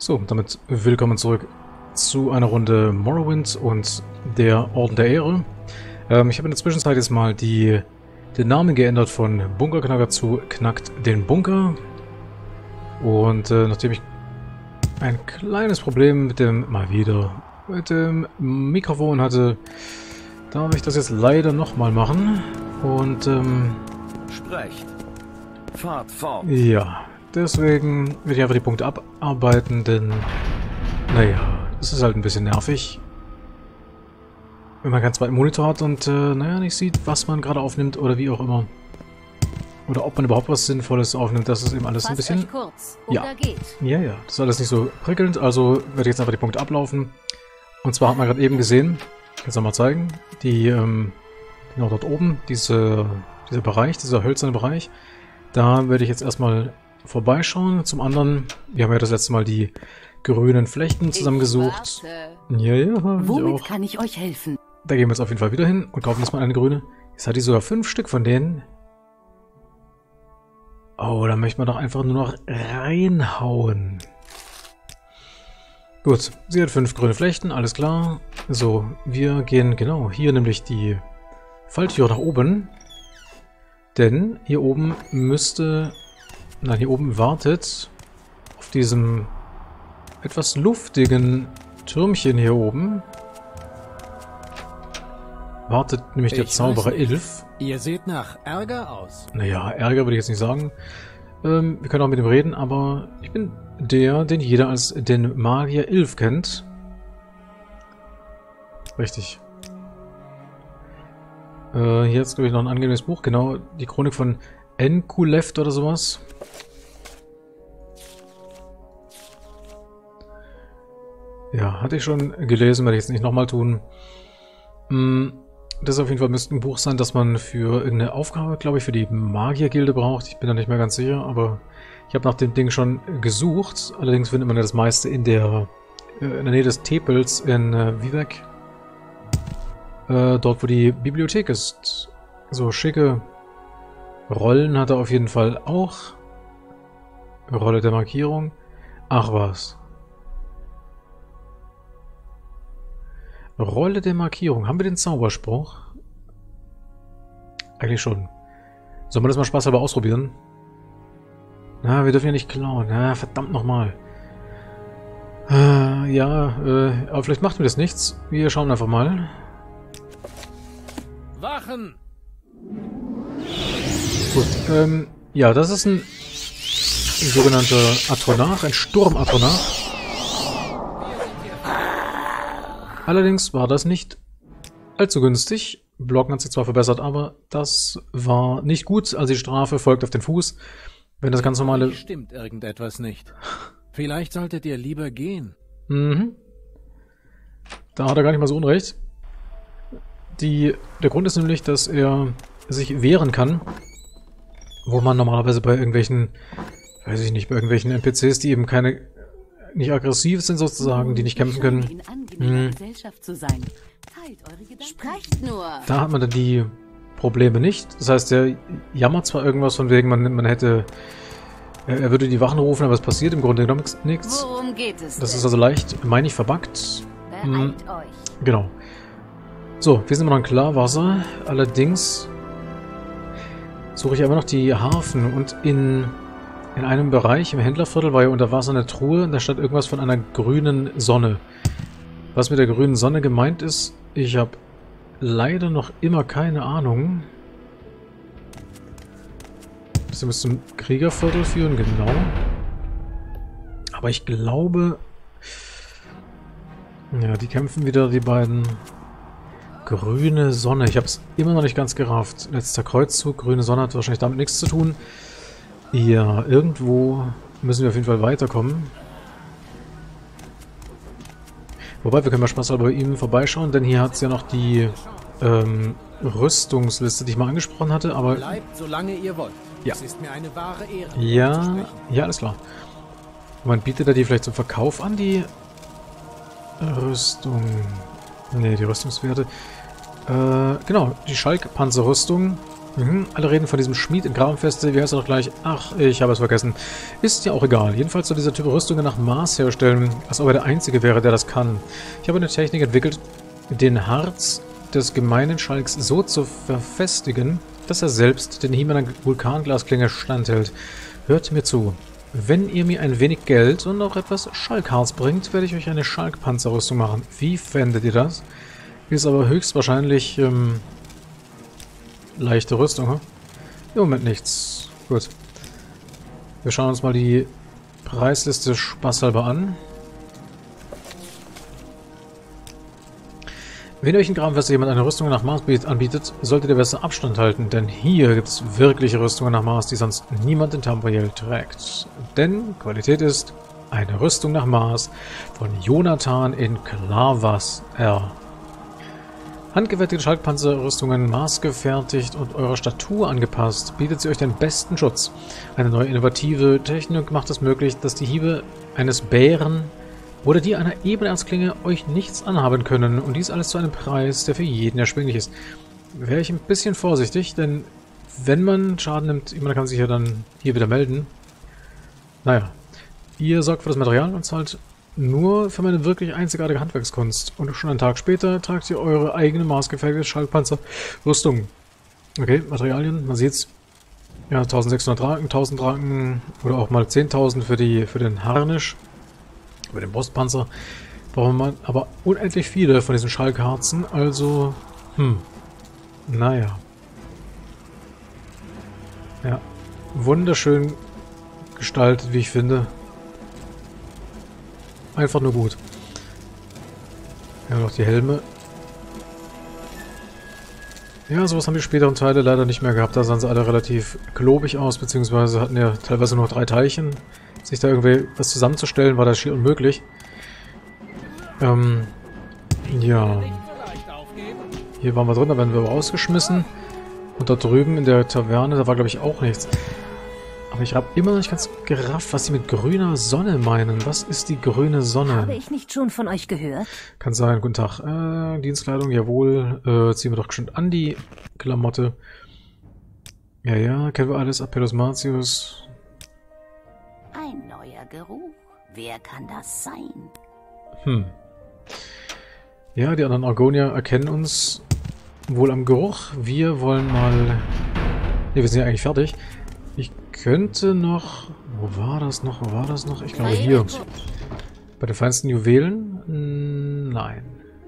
So, damit willkommen zurück zu einer Runde Morrowind und der Orden der Ehre. Ich habe in der Zwischenzeit jetzt mal den Namen geändert von Bunkerknacker zu Knackt den Bunker. Und nachdem ich ein kleines Problem mit dem Mikrofon hatte, darf ich das jetzt leider nochmal machen. Und Sprecht. Fahrt fort. Ja, deswegen werde ich einfach die Punkte abarbeiten, denn naja, es ist halt ein bisschen nervig, wenn man keinen zweiten Monitor hat und naja, nicht sieht, was man gerade aufnimmt oder wie auch immer. Oder ob man überhaupt was Sinnvolles aufnimmt, das ist eben alles ein bisschen... Kurz, ja. Ja, das ist alles nicht so prickelnd, also werde ich jetzt einfach die Punkte ablaufen. Und zwar hat man gerade eben gesehen, jetzt nochmal zeigen, genau dort oben, dieser Bereich, dieser hölzerne Bereich, da werde ich jetzt erstmal vorbeischauen. Zum anderen, wir haben ja das letzte Mal die grünen Flechten zusammengesucht. Ja, womit kann ich euch helfen? Da gehen wir jetzt auf jeden Fall wieder hin und kaufen jetzt mal eine grüne. Jetzt hat die sogar 5 Stück von denen. Oh, da möchte man doch einfach nur noch reinhauen. Gut, sie hat 5 grüne Flechten, alles klar. So, wir gehen genau hier nämlich die Falltür nach oben. Denn hier oben müsste... Nein, hier oben wartet auf diesem etwas luftigen Türmchen hier oben. Wartet nämlich der Zauberer Ilf. Ihr seht nach Ärger aus. Naja, Ärger würde ich jetzt nicht sagen. Wir können auch mit ihm reden, aber ich bin der, den jeder als den Magier Ilf kennt. Richtig. Hier ist, glaube ich, noch ein angenehmes Buch. Genau, die Chronik von Enkuleft oder sowas. Ja, hatte ich schon gelesen, werde ich jetzt nicht nochmal tun. Das auf jeden Fall müsste ein Buch sein, das man für irgendeine Aufgabe, glaube ich, für die Magiergilde braucht. Ich bin da nicht mehr ganz sicher, aber ich habe nach dem Ding schon gesucht. Allerdings findet man ja das meiste in der Nähe des Tepels in Vivec. Dort, wo die Bibliothek ist. So schicke Rollen hat er auf jeden Fall auch. Rolle der Markierung. Ach was. Rolle der Markierung. Haben wir den Zauberspruch? Eigentlich schon. Sollen wir das mal spaßhalber ausprobieren? Na, wir dürfen ja nicht klauen. Na, verdammt nochmal. Ja, aber vielleicht macht mir das nichts. Wir schauen einfach mal. Wachen! Gut, ja, das ist ein sogenannter Atronach, ein Sturmatronach. Allerdings war das nicht allzu günstig. Blocken hat sich zwar verbessert, aber das war nicht gut. Also die Strafe folgt auf den Fuß. Wenn das ganz normale... Stimmt irgendetwas nicht. Vielleicht solltet ihr lieber gehen. Mhm. Da hat er gar nicht mal so unrecht. Der Grund ist nämlich, dass er sich wehren kann. Wo man normalerweise bei irgendwelchen, weiß ich nicht, bei irgendwelchen NPCs, die eben nicht aggressiv sind sozusagen, die nicht kämpfen können. Sprecht nur. Da hat man dann die Probleme nicht. Das heißt, er jammert zwar irgendwas von wegen, man hätte, er würde die Wachen rufen, aber es passiert im Grunde genommen nichts. Worum geht es? Das ist also leicht, meine ich, verbuggt. Beeilt euch. Genau. So, wir sind immer noch in Klarwasser. Allerdings suche ich aber noch die Hafen und in einem Bereich im Händlerviertel war ja unter Wasser eine Truhe und da stand irgendwas von einer grünen Sonne. Was mit der grünen Sonne gemeint ist, ich habe leider noch immer keine Ahnung. Das müsste zum Kriegerviertel führen, genau. Aber ich glaube... Ja, die kämpfen wieder, die beiden. Grüne Sonne. Ich habe es immer noch nicht ganz gerafft. Letzter Kreuzzug. Grüne Sonne hat wahrscheinlich damit nichts zu tun. Ja, irgendwo müssen wir auf jeden Fall weiterkommen. Wobei, wir können mal spaßhalber bei ihm vorbeischauen, denn hier hat es ja noch die Rüstungsliste, die ich mal angesprochen hatte, aber... Bleibt, solange ihr wollt. Ja. Es ist mir eine wahre Ehre. Ja, ja, alles klar. Man bietet er die vielleicht zum Verkauf an, die Rüstung... Ne, die Rüstungswerte. Genau, die Schalk-Panzerrüstung. Alle reden von diesem Schmied in Grabenfeste. Wie heißt er doch gleich? Ach, ich habe es vergessen. Ist ja auch egal. Jedenfalls soll dieser Typ Rüstungen nach Maß herstellen, als ob er der Einzige wäre, der das kann. Ich habe eine Technik entwickelt, den Harz des gemeinen Schalks so zu verfestigen, dass er selbst den Hieb einer Vulkanglasklinge standhält. Hört mir zu. Wenn ihr mir ein wenig Geld und auch etwas Schalkharz bringt, werde ich euch eine Schalkpanzerrüstung machen. Wie fändet ihr das? Ist aber höchstwahrscheinlich, leichte Rüstung, hm? Im Moment nichts. Gut. Wir schauen uns mal die Preisliste spaßhalber an. Wenn euch in Grabenfeste jemand eine Rüstung nach Maß anbietet, solltet ihr besser Abstand halten, denn hier gibt es wirkliche Rüstungen nach Maß, die sonst niemand in Tamriel trägt. Denn Qualität ist eine Rüstung nach Maß von Jonathan in Klavas R. Handgefertigte Schalkpanzerrüstungen, maßgefertigt und eurer Statur angepasst, bietet sie euch den besten Schutz. Eine neue innovative Technik macht es möglich, dass die Hiebe eines Bären oder die einer Ebenerzklinge euch nichts anhaben können. Und dies alles zu einem Preis, der für jeden erschwinglich ist. Wäre ich ein bisschen vorsichtig, denn wenn man Schaden nimmt, man kann sich ja dann hier wieder melden. Naja, ihr sorgt für das Material und zahlt nur für meine wirklich einzigartige Handwerkskunst. Und schon einen Tag später tragt ihr eure eigene maßgefertigte Schalkpanzerrüstung. Okay, Materialien, man sieht's. Ja, 1600 Draken, 1000 Draken oder auch mal 10.000 für den Harnisch. Über den Brustpanzer brauchen wir aber unendlich viele von diesen Schalkharzen, also, naja. Ja, wunderschön gestaltet, wie ich finde. Einfach nur gut. Ja, noch die Helme. Ja, sowas haben die späteren Teile leider nicht mehr gehabt. Da sahen sie alle relativ klobig aus, beziehungsweise hatten ja teilweise nur 3 Teilchen. Sich da irgendwie was zusammenzustellen, war das schier unmöglich. Ja. Hier waren wir drin, da werden wir rausgeschmissen. Und da drüben in der Taverne, da war glaube ich auch nichts. Aber ich habe immer noch nicht ganz gerafft, was sie mit grüner Sonne meinen. Was ist die grüne Sonne? Habe ich nicht schon von euch gehört? Kann sein, guten Tag. Dienstkleidung, jawohl. Ziehen wir doch bestimmt an die Klamotte. Ja, ja, kennen wir alles. Apellos Martius. Ein neuer Geruch. Wer kann das sein? Ja, die anderen Argonier erkennen uns wohl am Geruch. Wir wollen mal... Ne, wir sind ja eigentlich fertig. Ich könnte noch... Wo war das noch? Wo war das noch? Ich glaube hier. Bei den feinsten Juwelen? Nein.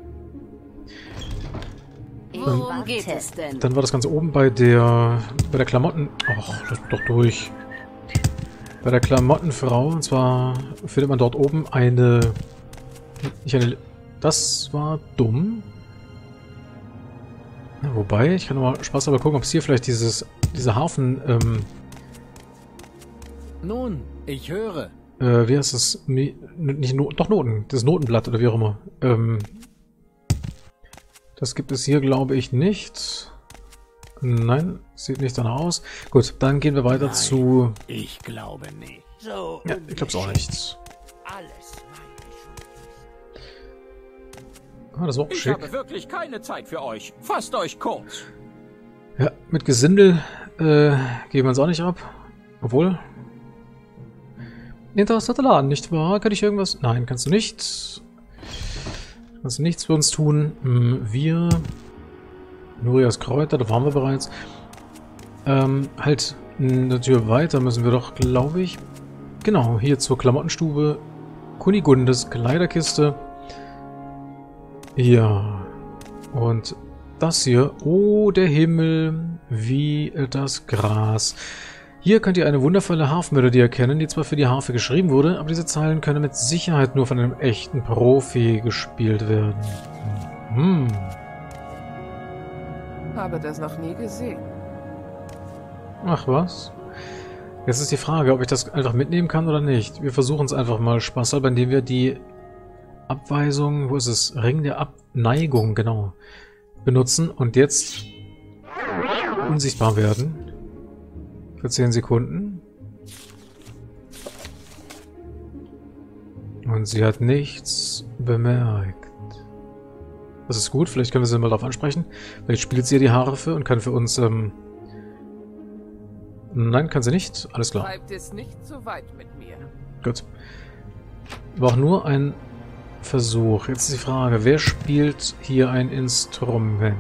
Worum geht es denn? Dann war das Ganze oben bei der Klamotten... Ach, lass mich doch durch. Bei der Klamottenfrau. Und zwar findet man dort oben eine... Nicht eine... Das war dumm. Ja, wobei, ich kann mal Spaß aber gucken, ob es hier vielleicht diese Hafen... Nun, ich höre. Wie heißt das? Nicht doch Noten. Das Notenblatt oder wie auch immer. Das gibt es hier, glaube ich, nicht. Nein, sieht nicht danach aus. Gut, dann gehen wir weiter zu... Ich glaube nicht. So Ja, ich glaube es auch nicht. alles. Ah, das war auch Ich schick. habe wirklich keine Zeit für euch. Fasst euch kurz. Ja, mit Gesindel geben wir uns auch nicht ab. Obwohl... Interessanter Laden, nicht wahr? Kann ich irgendwas... Nein, kannst du nicht. Kannst du nichts für uns tun. Wir... Nurias Kräuter, da waren wir bereits. Halt eine Tür weiter müssen wir doch, glaube ich. Genau, hier zur Klamottenstube. Kunigundes Kleiderkiste. Ja. Und das hier. Oh, der Himmel. Wie das Gras. Hier könnt ihr eine wundervolle Harfenmelodie erkennen, die zwar für die Harfe geschrieben wurde, aber diese Zeilen können mit Sicherheit nur von einem echten Profi gespielt werden. Habe das noch nie gesehen. Ach was? Jetzt ist die Frage, ob ich das einfach mitnehmen kann oder nicht. Wir versuchen es einfach mal spaßhalber, indem wir die Abweisung, wo ist es? Ring der Abneigung, genau, benutzen und jetzt unsichtbar werden. Für 10 Sekunden. Und sie hat nichts bemerkt. Das ist gut, vielleicht können wir sie mal darauf ansprechen. Vielleicht spielt sie ja die Harfe und kann für uns Nein, kann sie nicht. Alles klar. Treibt es nicht so weit mit mir. Gut. War auch nur ein Versuch. Jetzt ist die Frage, wer spielt hier ein Instrument?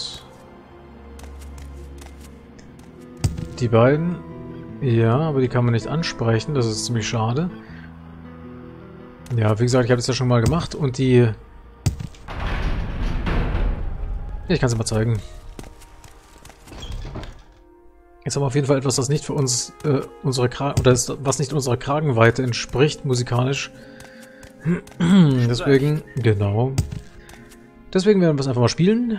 Die beiden? Ja, aber die kann man nicht ansprechen. Das ist ziemlich schade. Ja, wie gesagt, ich habe das ja schon mal gemacht und die... Ich kann es mal zeigen. Jetzt haben wir auf jeden Fall etwas, das nicht für uns was nicht unserer Kragenweite entspricht, musikalisch. Deswegen, genau. Deswegen werden wir es einfach mal spielen.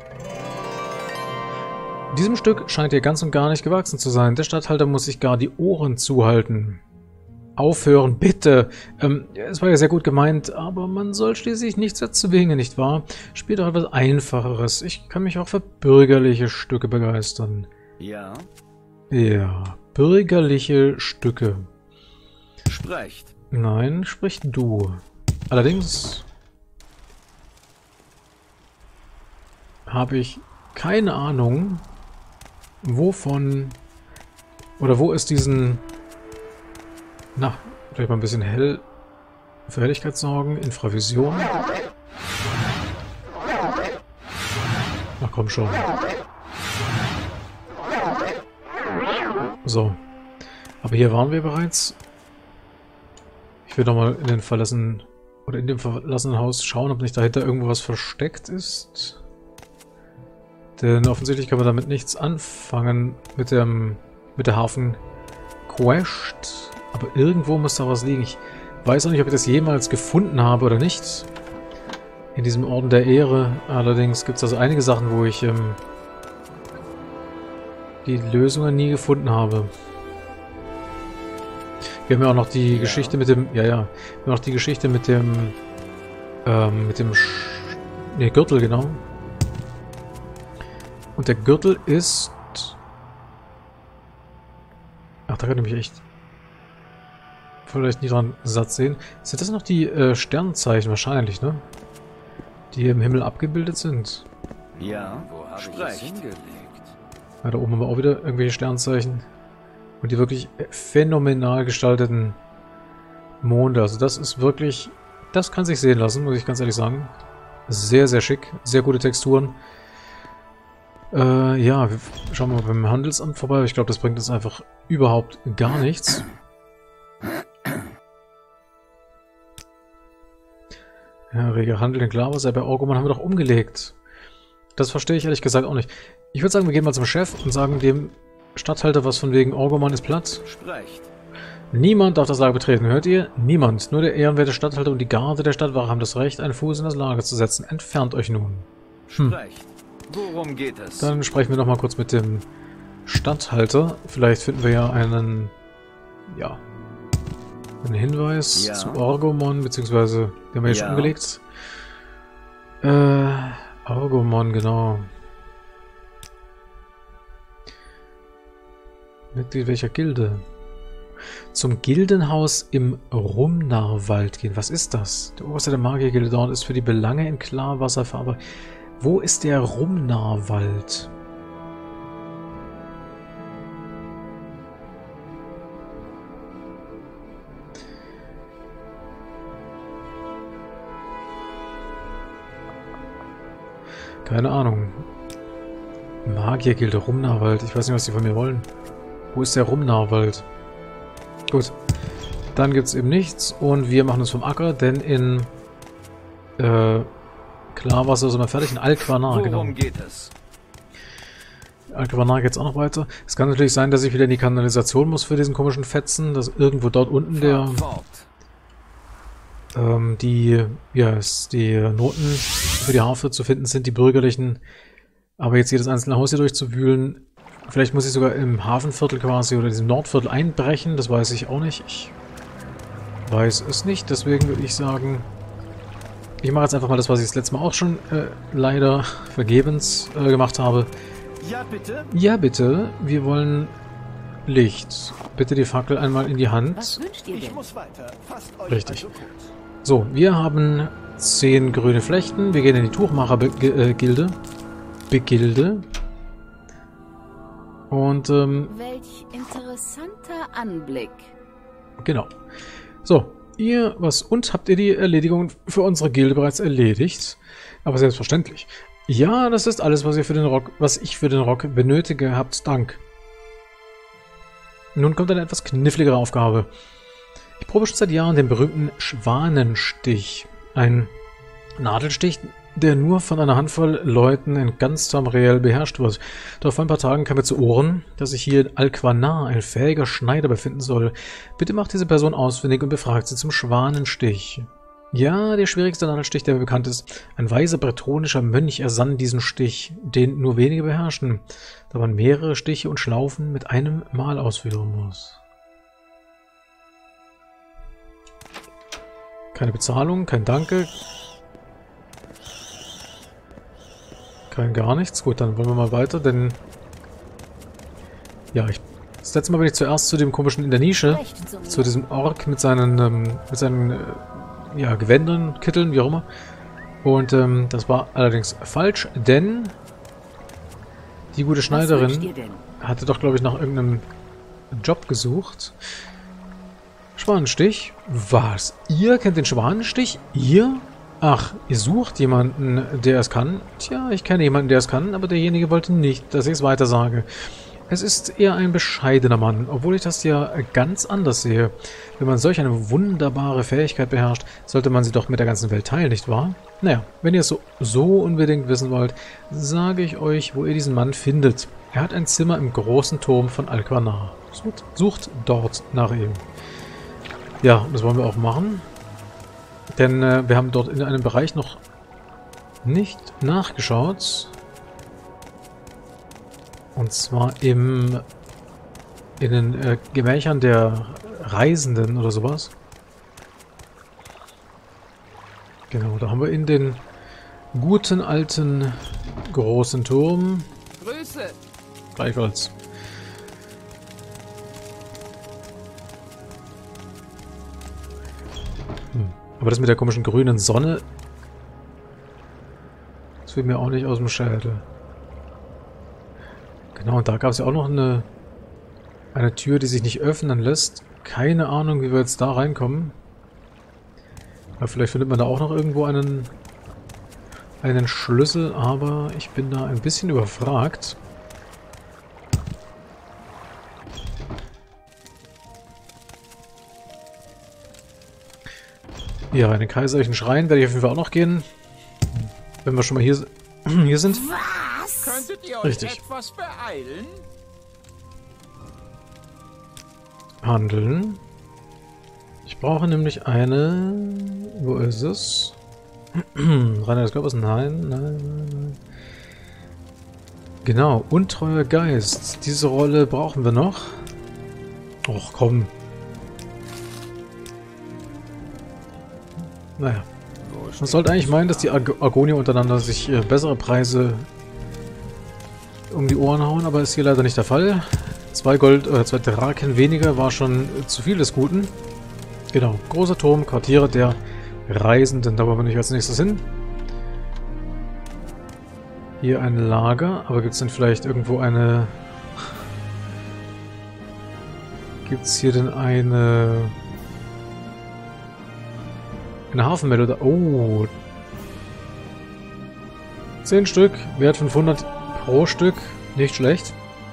Diesem Stück scheint hier ganz und gar nicht gewachsen zu sein. Der Statthalter muss sich gar die Ohren zuhalten. Aufhören, bitte! Es war ja sehr gut gemeint, aber man soll schließlich nichts erzwingen, nicht wahr? Spielt doch etwas Einfacheres. Ich kann mich auch für bürgerliche Stücke begeistern. Ja? Ja, bürgerliche Stücke. Sprecht. Nein, sprich du. Allerdings habe ich keine Ahnung, wovon oder wo es diesen... Na, vielleicht mal ein bisschen hell für Helligkeit sorgen. Infravision. Ach komm schon. So. Aber hier waren wir bereits. Ich will nochmal in den verlassenen oder in dem verlassenen Haus schauen, ob nicht dahinter irgendwo was versteckt ist. Denn offensichtlich kann man damit nichts anfangen mit der Hafen-Quest. Aber irgendwo muss da was liegen. Ich weiß auch nicht, ob ich das jemals gefunden habe oder nicht. In diesem Orden der Ehre. Allerdings gibt es also einige Sachen, wo ich die Lösungen nie gefunden habe. Wir haben ja auch noch die Geschichte mit dem... Ja, wir haben noch die Geschichte mit dem... Gürtel, genau. Und der Gürtel ist... Ach, da kann ich mich echt... vielleicht nie dran satt sehen. Sind das noch die Sternzeichen wahrscheinlich, ne? Die im Himmel abgebildet sind. Ja, sprecht. Ja, da oben haben wir auch wieder irgendwelche Sternzeichen. Und die wirklich phänomenal gestalteten Monde. Also das ist wirklich... Das kann sich sehen lassen, muss ich ganz ehrlich sagen. Sehr, sehr schick. Sehr gute Texturen. Ja, wir schauen mal beim Handelsamt vorbei. Ich glaube, das bringt uns einfach überhaupt gar nichts. Ja, reger Handel in Klarwasser. Bei Orgoman haben wir doch umgelegt. Das verstehe ich ehrlich gesagt auch nicht. Ich würde sagen, wir gehen mal zum Chef und sagen dem Statthalter was von wegen Orgoman ist platt. Sprecht. Niemand darf das Lager betreten, hört ihr? Niemand. Nur der ehrenwerte Statthalter und die Garde der Stadtwache haben das Recht, einen Fuß in das Lager zu setzen. Entfernt euch nun. Sprecht. Worum geht es? Dann sprechen wir noch mal kurz mit dem Statthalter. Vielleicht finden wir ja einen... Ja... einen Hinweis zu Orgomon, beziehungsweise... Den haben wir ja schon umgelegt. Orgomon, genau. Mitglied welcher Gilde? Zum Gildenhaus im Rumnarwald gehen. Was ist das? Der Oberste der Magiergilde dort ist für die Belange in Klarwasser verarbeitet. Wo ist der Rumnarwald? Keine Ahnung. Magiergilde, Rumnarwald. Ich weiß nicht, was die von mir wollen. Wo ist der Rumnarwald? Gut. Dann gibt es eben nichts und wir machen uns vom Acker, denn in Klarwasser sind wir fertig. In Alquanar, genau. Worum geht es? Alquanar geht es auch noch weiter. Es kann natürlich sein, dass ich wieder in die Kanalisation muss für diesen komischen Fetzen, dass irgendwo dort unten der die Noten für die Harfe zu finden sind, die bürgerlichen. Aber jetzt jedes einzelne Haus hier durchzuwühlen, vielleicht muss ich sogar im Hafenviertel quasi oder diesem Nordviertel einbrechen, das weiß ich auch nicht. Ich weiß es nicht, deswegen würde ich sagen, ich mache jetzt einfach mal das, was ich das letzte Mal auch schon leider vergebens gemacht habe. Ja, bitte? Ja, bitte. Wir wollen Licht. Bitte die Fackel einmal in die Hand. Was wünscht ihr denn? Ich muss weiter. Fasst euch Richtig. also kurz. So, wir haben 10 grüne Flechten. Wir gehen in die Tuchmacher-Gilde. Begilde. Und, Welch interessanter Anblick. genau. So, habt ihr die Erledigung für unsere Gilde bereits erledigt? Aber selbstverständlich. Ja, das ist alles, was ich für den Rock benötige. Habt Dank. Nun kommt eine etwas kniffligere Aufgabe. Ich probe schon seit Jahren den berühmten Schwanenstich. Ein Nadelstich, der nur von einer Handvoll Leuten in ganz Tamriel beherrscht wird. Doch vor ein paar Tagen kam mir zu Ohren, dass sich hier in Al-Qanar ein fähiger Schneider befinden soll. Bitte macht diese Person ausfindig und befragt sie zum Schwanenstich. Ja, der schwierigste Nadelstich, der mir bekannt ist. Ein weiser bretonischer Mönch ersann diesen Stich, den nur wenige beherrschen, da man mehrere Stiche und Schlaufen mit einem Mal ausführen muss. Keine Bezahlung, kein Danke. Kein gar nichts. Gut, dann wollen wir mal weiter, denn... Ja, das letzte Mal bin ich zuerst zu dem komischen in der Nische, zu diesem Ork mit seinen ja, Gewändern, Kitteln, wie auch immer. Und das war allerdings falsch, denn die gute Schneiderin hatte doch, glaube ich, nach irgendeinem Job gesucht. Schwanenstich? Was? Ihr kennt den Schwanenstich? Ihr? Ach, ihr sucht jemanden, der es kann? Tja, ich kenne jemanden, der es kann, aber derjenige wollte nicht, dass ich es weiter sage. Es ist eher ein bescheidener Mann, obwohl ich das ja ganz anders sehe. Wenn man solch eine wunderbare Fähigkeit beherrscht, sollte man sie doch mit der ganzen Welt teilen, nicht wahr? Naja, wenn ihr es so unbedingt wissen wollt, sage ich euch, wo ihr diesen Mann findet. Er hat ein Zimmer im großen Turm von Al-Qanar. Sucht dort nach ihm. Ja, das wollen wir auch machen. Denn wir haben dort in einem Bereich noch nicht nachgeschaut. Und zwar in den Gemächern der Reisenden oder sowas. Genau, da haben wir in den guten alten großen Turm. Grüße! Gleichfalls. Aber das mit der komischen grünen Sonne, das wird mir auch nicht aus dem Schädel. Genau, und da gab es ja auch noch eine Tür, die sich nicht öffnen lässt. Keine Ahnung, wie wir jetzt da reinkommen. Aber vielleicht findet man da auch noch irgendwo einen Schlüssel, aber ich bin da ein bisschen überfragt. Ja, in den kaiserlichen Schrein werde ich auf jeden Fall auch noch gehen. Wenn wir schon mal hier sind. Was? Könntet ihr euch Richtig. etwas beeilen? Handeln. Ich brauche nämlich eine... Wo ist es? Reiner des Körpers? Nein. Genau, untreuer Geist. Diese Rolle brauchen wir noch. Och, komm. Naja. Man sollte eigentlich meinen, dass die Argonier untereinander sich bessere Preise um die Ohren hauen, aber ist hier leider nicht der Fall. 2 Draken weniger war schon zu viel des Guten. Genau, großer Turm, Quartiere der Reisenden, da wollen wir nicht als nächstes hin. Hier ein Lager, aber gibt es denn vielleicht irgendwo eine... Gibt es hier denn eine Hafenmeloda? Oh! 10 Stück, Wert 500 pro Stück, nicht schlecht.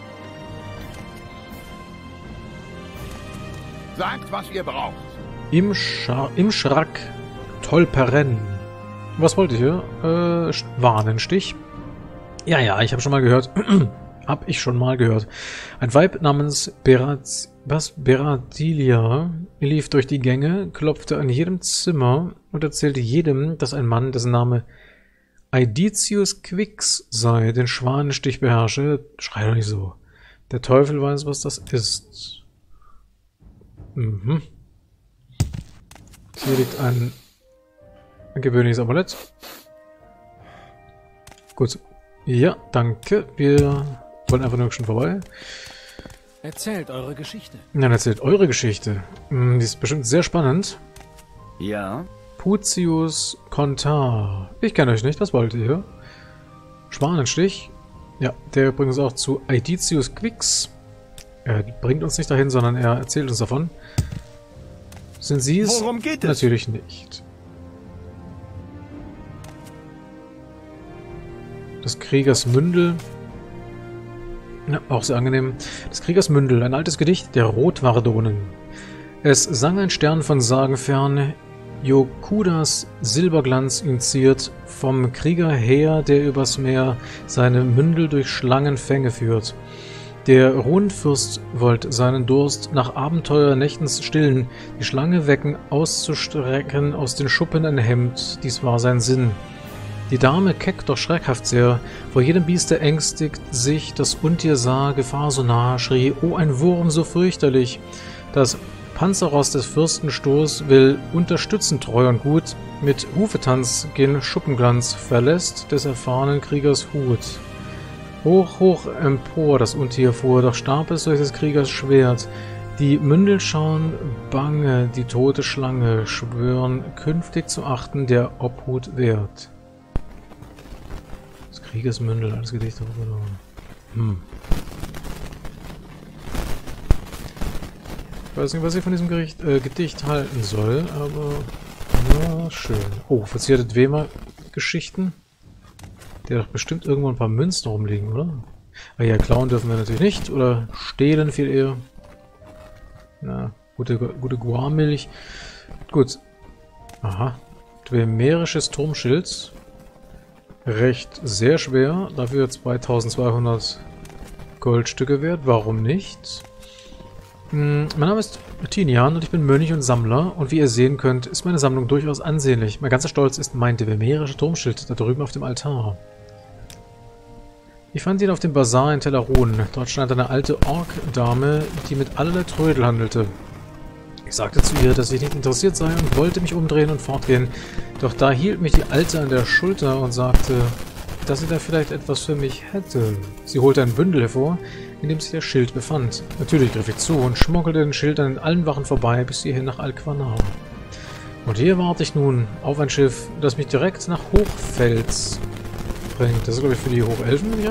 Sagt, was ihr braucht. Im Schrack Tolperen. Was wollte ich hier? Warnenstich. Ja, ich habe schon mal gehört. Hab ich schon mal gehört. Ein Weib namens Beratilia lief durch die Gänge, klopfte an jedem Zimmer und erzählte jedem, dass ein Mann, dessen Name Aedicius Quix sei, den Schwanenstich beherrsche. Schrei doch nicht so. Der Teufel weiß, was das ist. Mhm. Hier liegt ein gewöhnliches Amulett. Gut. Ja, danke. Wir wollen einfach nur schon vorbei. Erzählt eure Geschichte. Dann erzählt eure Geschichte. Die ist bestimmt sehr spannend. Ja? Pucius Contar. Ich kenne euch nicht, was wollt ihr? Schwanenstich. Ja, der bringt uns auch zu Aedicius Quix. Er bringt uns nicht dahin, sondern er erzählt uns davon. Sind Sie es? Worum geht es? Natürlich nicht. Das Kriegersmündel. Ja, auch sehr angenehm. Das Kriegersmündel, ein altes Gedicht der Rotwardonen. Es sang ein Stern von Sagen fern, Yokudas Silberglanz ihn ziert, vom Krieger her, der übers Meer seine Mündel durch Schlangenfänge führt. Der Rundfürst wollt seinen Durst nach Abenteuer nächtens stillen, die Schlange wecken, auszustrecken aus den Schuppen ein Hemd, dies war sein Sinn. Die Dame keck, doch schreckhaft sehr, vor jedem Bieste ängstigt sich, das Untier sah, Gefahr so nah, schrie, oh ein Wurm so fürchterlich. Das Panzerross des Fürsten Stoß will unterstützen treu und gut, mit Hufetanz gen Schuppenglanz verlässt des erfahrenen Kriegers Hut. Hoch, hoch empor das Untier fuhr, doch starb es durch des Kriegers Schwert. Die Mündel schauen bange, die tote Schlange schwören, künftig zu achten der Obhut wert. Das Kriegersmündel, alles Gedicht darüber. Ich weiß nicht, was ich von diesem Gedicht halten soll, aber na schön. Oh, verzierte Dwemer-Geschichten. Der hat doch bestimmt irgendwo ein paar Münzen rumliegen, oder? Ah ja, klauen dürfen wir natürlich nicht, oder stehlen viel eher. Na, gute Guarmilch. Gut. Aha. Dwemerisches Turmschild. Recht sehr schwer, dafür 2200 Goldstücke wert, warum nicht? Mein Name ist Tinian und ich bin Mönch und Sammler und wie ihr sehen könnt, ist meine Sammlung durchaus ansehnlich. Mein ganzer Stolz ist mein dwemerischer Turmschild da drüben auf dem Altar. Ich fand ihn auf dem Bazar in Tellerun. Dort stand eine alte Ork-Dame, die mit allerlei Trödel handelte. Ich sagte zu ihr, dass ich nicht interessiert sei und wollte mich umdrehen und fortgehen. Doch da hielt mich die Alte an der Schulter und sagte, dass sie da vielleicht etwas für mich hätte. Sie holte ein Bündel hervor, in dem sich der Schild befand. Natürlich griff ich zu und schmuggelte den Schild an allen Wachen vorbei, bis hierhin nach Alquanar. Und hier warte ich nun auf ein Schiff, das mich direkt nach Hochfels bringt. Das ist, glaube ich, für die Hochelfen, ja?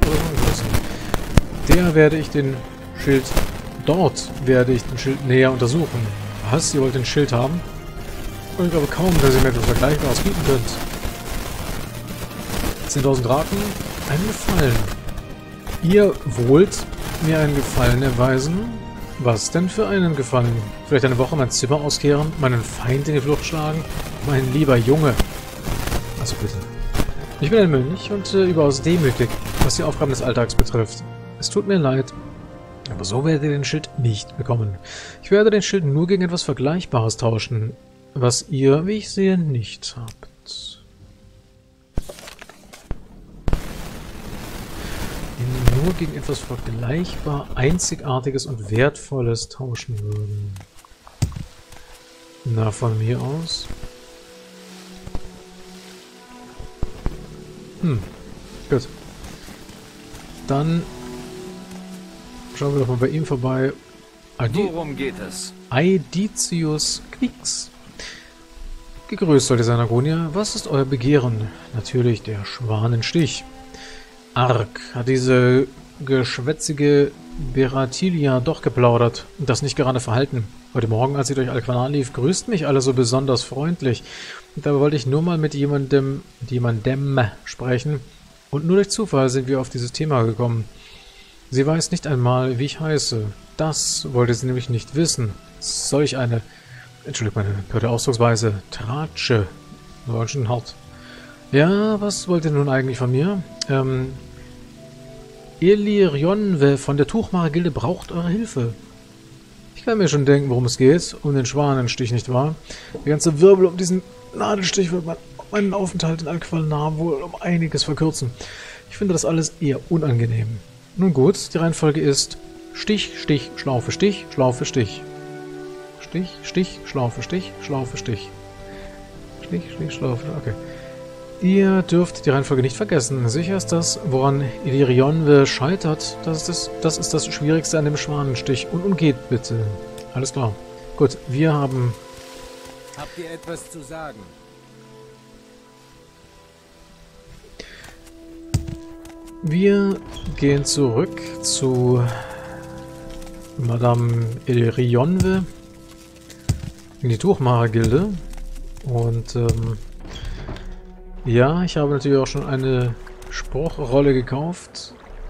Oder werde ich den Schild... Dort werde ich den Schild näher untersuchen. Was? Ihr wollt den Schild haben? Und ich glaube kaum, dass ihr mir etwas Vergleichbares bieten könnt. 10.000 Drachen, einen Gefallen. Ihr wollt mir einen Gefallen erweisen? Was denn für einen Gefallen? Vielleicht eine Woche mein Zimmer auskehren, meinen Feind in die Flucht schlagen? Mein lieber Junge. Also bitte. Ich bin ein Mönch und überaus demütig, was die Aufgaben des Alltags betrifft. Es tut mir leid, aber so werdet ihr den Schild nicht bekommen. Ich werde den Schild nur gegen etwas Vergleichbares tauschen, was ihr, wie ich sehe, nicht habt. Nur gegen etwas vergleichbar Einzigartiges und Wertvolles tauschen würden. Na, von mir aus. Gut. Dann schauen wir doch mal bei ihm vorbei. Worum geht es? Aedicius Quix. Gegrüßt, sollte sein Agonia. Was ist euer Begehren? Natürlich der Schwanenstich. Arg, hat diese geschwätzige Beratilia doch geplaudert und das nicht gerade verhalten. Heute Morgen, als sie durch Alquanar lief, grüßt mich alle so besonders freundlich. Und dabei wollte ich nur mal mit jemandem sprechen. Und nur durch Zufall sind wir auf dieses Thema gekommen. Sie weiß nicht einmal, wie ich heiße. Das wollte sie nämlich nicht wissen. Solch eine, entschuldigt meine blöde Ausdrucksweise, Tratsche. War schon hart. Ja, was wollt ihr nun eigentlich von mir? Illyrionwe von der Tuchmacher-Gilde braucht eure Hilfe. Ich kann mir schon denken, worum es geht. Um den Schwanenstich, nicht wahr? Der ganze Wirbel um diesen Nadelstich wird meinen Aufenthalt in Alquanar wohl um einiges verkürzen. Ich finde das alles eher unangenehm. Nun gut, die Reihenfolge ist Stich, Stich, Schlaufe, Stich, Schlaufe, Stich. Stich, Stich, Schlaufe, Stich, Schlaufe, Stich. Stich, Stich, Schlaufe, okay. Ihr dürft die Reihenfolge nicht vergessen. Sicher ist das, woran Illyrionwe scheitert. Das ist das Schwierigste an dem Schwanenstich. Und umgeht bitte. Alles klar. Gut, wir haben... Habt ihr etwas zu sagen? Wir gehen zurück zu Madame Elrionwe in die Tuchmacher-Gilde. Und ja, ich habe natürlich auch schon eine Spruchrolle gekauft.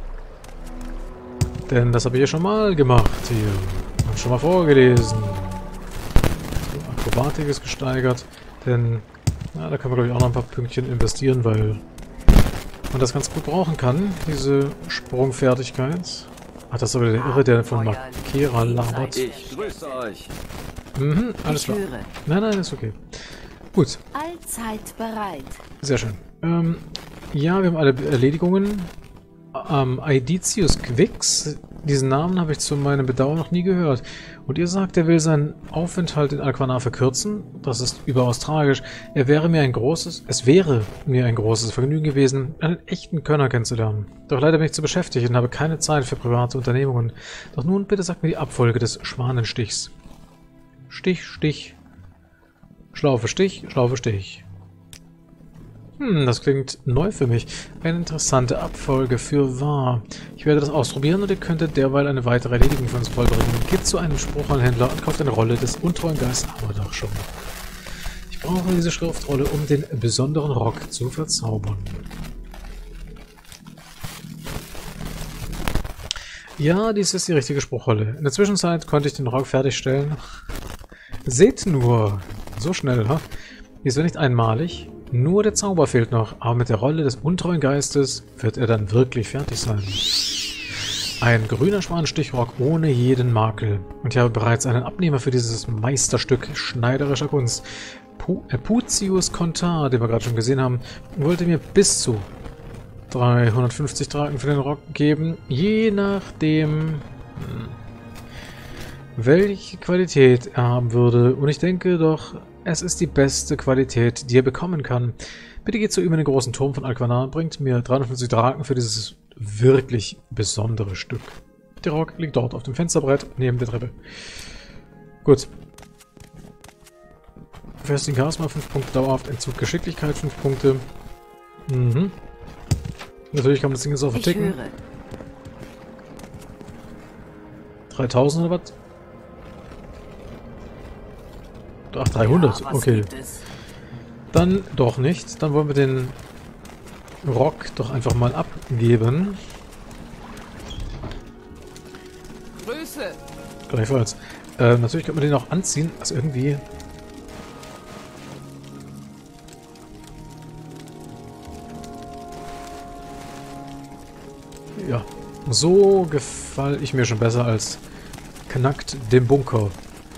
Denn das habe ich ja schon mal gemacht hier. Und schon mal vorgelesen. Die Akrobatik ist gesteigert. Denn, na, da können wir glaube ich auch noch ein paar Pünktchen investieren, weil man das ganz gut brauchen kann, diese Sprungfertigkeit. Ach, das ist aber der Irre, der von Makera labert. Ich grüße euch. Mhm, alles klar. Nein, nein, ist okay. Gut. Allzeit bereit. Sehr schön. Ja, wir haben alle Erledigungen. Aedicius Quix, diesen Namen habe ich zu meinem Bedauern noch nie gehört. Und ihr sagt, er will seinen Aufenthalt in Alquanar verkürzen? Das ist überaus tragisch. Es wäre mir ein großes Vergnügen gewesen, einen echten Könner kennenzulernen. Doch leider bin ich zu beschäftigt und habe keine Zeit für private Unternehmungen. Doch nun bitte sagt mir die Abfolge des Schwanenstichs. Stich, Stich. Schlaufe, Stich, Schlaufe, Stich. Das klingt neu für mich. Eine interessante Abfolge für wahr. Ich werde das ausprobieren und ihr könntet derweil eine weitere Erledigung für uns vollbringen. Geht zu einem Spruchhallenhändler und kauft eine Rolle des untreuen Geistes. Aber doch schon. Ich brauche diese Schriftrolle, um den besonderen Rock zu verzaubern. Ja, dies ist die richtige Spruchrolle. In der Zwischenzeit konnte ich den Rock fertigstellen. Seht nur! So schnell, ha? Dies war nicht einmalig. Nur der Zauber fehlt noch, aber mit der Rolle des untreuen Geistes wird er dann wirklich fertig sein. Ein grüner Schwanenstichrrock ohne jeden Makel. Und ich habe bereits einen Abnehmer für dieses Meisterstück schneiderischer Kunst. Pucius Contar, den wir gerade schon gesehen haben, wollte mir bis zu 350 Drachen für den Rock geben, je nachdem, welche Qualität er haben würde. Und ich denke doch, es ist die beste Qualität, die er bekommen kann. Bitte geht zu ihm in den großen Turm von Alquanar und bringt mir 350 Drachen für dieses wirklich besondere Stück. Der Rock liegt dort auf dem Fensterbrett neben der Treppe. Gut. Festing Charisma 5 Punkte, dauerhaft Entzug Geschicklichkeit 5 Punkte. Mhm. Natürlich kann man das Ding jetzt auch verticken. 3000 oder was? Ach, 300, ja, okay. Dann doch nicht. Dann wollen wir den Rock doch einfach mal abgeben. Grüße! Gleichfalls. Natürlich könnte man den auch anziehen. Also irgendwie... Ja. So gefalle ich mir schon besser als knackt dem Bunker.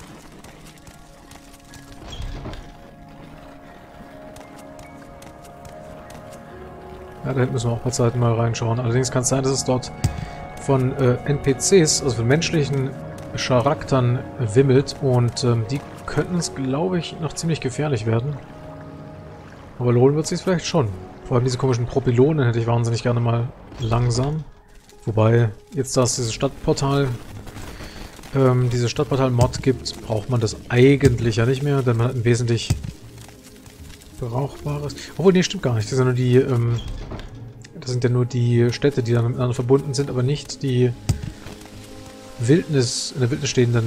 Ja, da hinten müssen wir auch ein paar Zeiten mal reinschauen. Allerdings kann es sein, dass es dort von NPCs, also von menschlichen Charaktern wimmelt und die könnten es, glaube ich, noch ziemlich gefährlich werden. Aber lohnen wird es sich vielleicht schon. Vor allem diese komischen Propylonen hätte ich wahnsinnig gerne mal langsam. Wobei, jetzt da es dieses Stadtportal, diese Stadtportal-Mod gibt, braucht man das eigentlich ja nicht mehr, denn man hat ein wesentlich brauchbares... Obwohl, nee, stimmt gar nicht. Das sind, nur die, das sind ja nur die Städte, die dann miteinander verbunden sind, aber nicht die Wildnis, in der Wildnis stehenden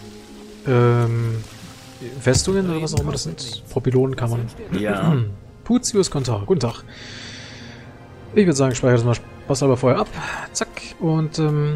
Festungen oder was auch immer das sind. Propylonen-Kammern. Ja. Pucius Contar. Guten Tag. Ich würde sagen, ich speichere das mal spaßhalber vorher ab. Zack. Und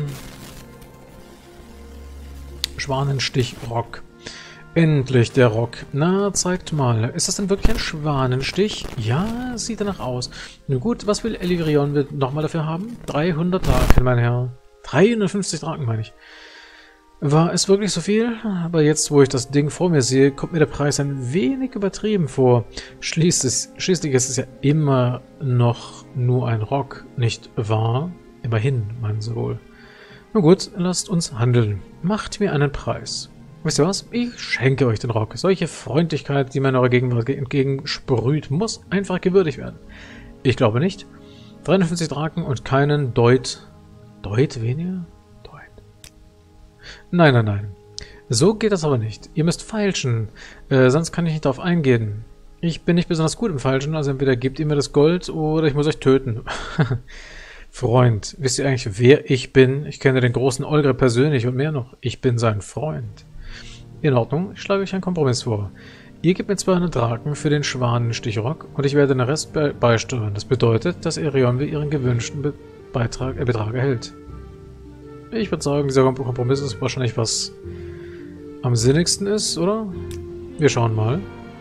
Schwanenstichrrock. Endlich der Rock. Na, zeigt mal. Ist das denn wirklich ein Schwanenstich? Ja, sieht danach aus. Nun gut, was will Elrionwe nochmal dafür haben? 300 Drachen, mein Herr. 350 Drachen, meine ich. War es wirklich so viel? Aber jetzt, wo ich das Ding vor mir sehe, kommt mir der Preis ein wenig übertrieben vor. Schließlich ist es ja immer noch nur ein Rock, nicht wahr? Immerhin, meinen Sie wohl. Nun gut, lasst uns handeln. Macht mir einen Preis. Wisst ihr was? Ich schenke euch den Rock. Solche Freundlichkeit, die mir in eurer Gegenwart entgegensprüht, muss einfach gewürdigt werden. Ich glaube nicht. 53 Drachen und keinen Deut. Deut weniger? Deut. Nein, nein, nein. So geht das aber nicht. Ihr müsst feilschen. Sonst kann ich nicht darauf eingehen. Ich bin nicht besonders gut im Feilschen, also entweder gebt ihr mir das Gold oder ich muss euch töten. Freund. Wisst ihr eigentlich, wer ich bin? Ich kenne den großen Olgr persönlich und mehr noch. Ich bin sein Freund. In Ordnung, ich schlage euch einen Kompromiss vor. Ihr gebt mir 200 Draken für den Schwanenstichrock und ich werde den Rest beisteuern. Das bedeutet, dass Erionwe ihren gewünschten Betrag erhält. Ich würde sagen, dieser Kompromiss ist wahrscheinlich was am sinnigsten ist, oder? Wir schauen mal.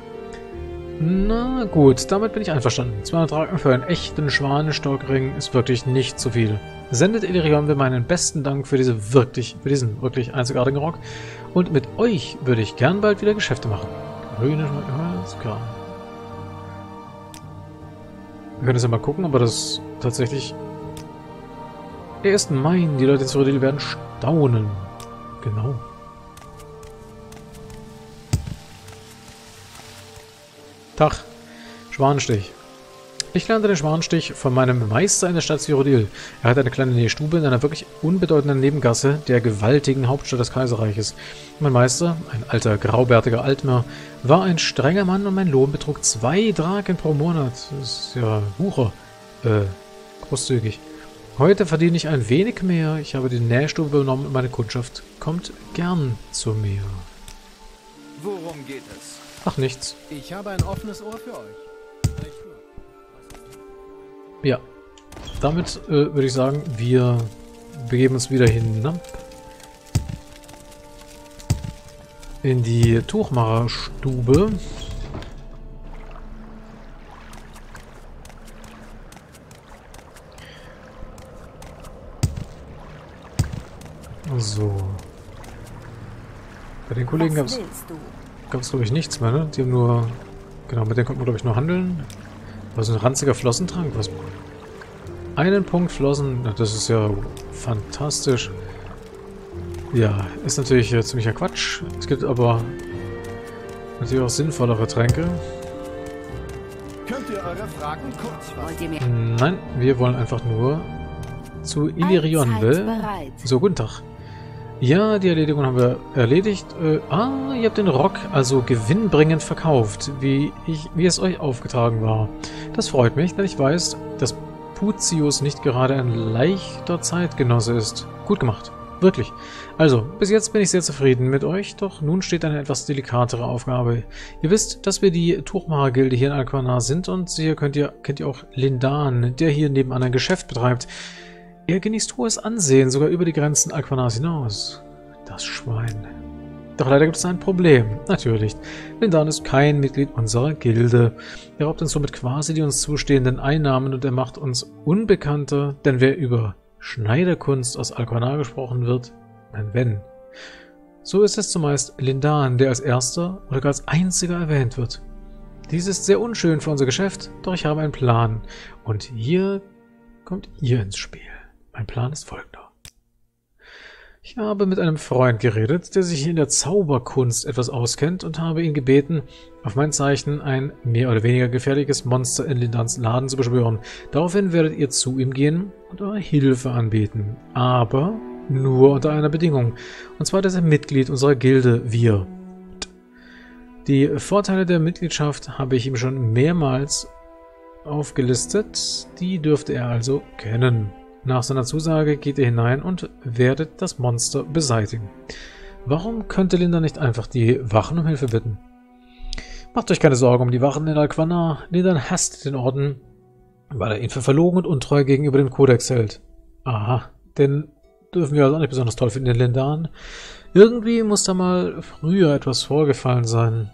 Na gut, damit bin ich einverstanden. 200 Drachen für einen echten Schwanenstockring ist wirklich nicht zu viel. Sendet Erionwe meinen besten Dank für diesen wirklich einzigartigen Rock. Und mit euch würde ich gern bald wieder Geschäfte machen. Grüne, alles klar. Wir können jetzt ja mal gucken, aber das tatsächlich... 1. Mai, die Leute in Cyrodiil werden staunen. Genau. Tag, Schwanenstich. Ich lernte den Schwanenstich von meinem Meister in der Stadt Cyrodiil. Er hat eine kleine Nähstube in einer wirklich unbedeutenden Nebengasse der gewaltigen Hauptstadt des Kaiserreiches. Mein Meister, ein alter, graubärtiger Altmer, war ein strenger Mann und mein Lohn betrug 2 Draken pro Monat. Das ist ja Wucher. Großzügig. Heute verdiene ich ein wenig mehr. Ich habe die Nähstube übernommen und meine Kundschaft kommt gern zu mir. Worum geht es? Ach, nichts. Ich habe ein offenes Ohr für euch. Ja. Damit würde ich sagen, wir begeben uns wieder hinab. In die Tuchmacherstube. So. Bei den Kollegen gab es, glaube ich, nichts mehr, ne? Die haben nur... Genau, mit denen konnten wir, glaube ich, nur handeln. Was ist ein ranziger Flossentrank? Was? Einen Punkt Flossen, na, das ist ja fantastisch. Ja, ist natürlich ziemlicher Quatsch. Es gibt aber natürlich auch sinnvollere Tränke. Könnt ihr eure Fragen kurz fassen? Nein, wir wollen einfach nur zu Illyrionwe. So, guten Tag. Ja, die Erledigung haben wir erledigt. Ihr habt den Rock also gewinnbringend verkauft, wie es euch aufgetragen war. Das freut mich, denn ich weiß, dass Puzius nicht gerade ein leichter Zeitgenosse ist. Gut gemacht. Wirklich. Also, bis jetzt bin ich sehr zufrieden mit euch, doch nun steht eine etwas delikatere Aufgabe. Ihr wisst, dass wir die Tuchmachergilde hier in Alquanar sind und hier kennt ihr auch Lindan, der hier nebenan ein Geschäft betreibt. Er genießt hohes Ansehen, sogar über die Grenzen Alquanars hinaus. Das Schwein. Doch leider gibt es ein Problem. Natürlich. Lindan ist kein Mitglied unserer Gilde. Er raubt uns somit quasi die uns zustehenden Einnahmen und er macht uns unbekannter, denn wer über Schneiderkunst aus Alquanar gesprochen wird, wenn. So ist es zumeist Lindan, der als erster oder gar als einziger erwähnt wird. Dies ist sehr unschön für unser Geschäft, doch ich habe einen Plan. Und hier kommt ihr ins Spiel. Mein Plan ist folgender. Ich habe mit einem Freund geredet, der sich in der Zauberkunst etwas auskennt und habe ihn gebeten, auf mein Zeichen ein mehr oder weniger gefährliches Monster in Lindans Laden zu beschwören. Daraufhin werdet ihr zu ihm gehen und eure Hilfe anbieten. Aber nur unter einer Bedingung. Und zwar, dass er Mitglied unserer Gilde wird. Die Vorteile der Mitgliedschaft habe ich ihm schon mehrmals aufgelistet. Die dürfte er also kennen. Nach seiner Zusage geht ihr hinein und werdet das Monster beseitigen. Warum könnte Linda nicht einfach die Wachen um Hilfe bitten? Macht euch keine Sorgen um die Wachen in Alquanar. Linda hasst den Orden, weil er ihn für verlogen und untreu gegenüber dem Kodex hält. Aha, den dürfen wir also auch nicht besonders toll finden, den Lindan. Irgendwie muss da mal früher etwas vorgefallen sein.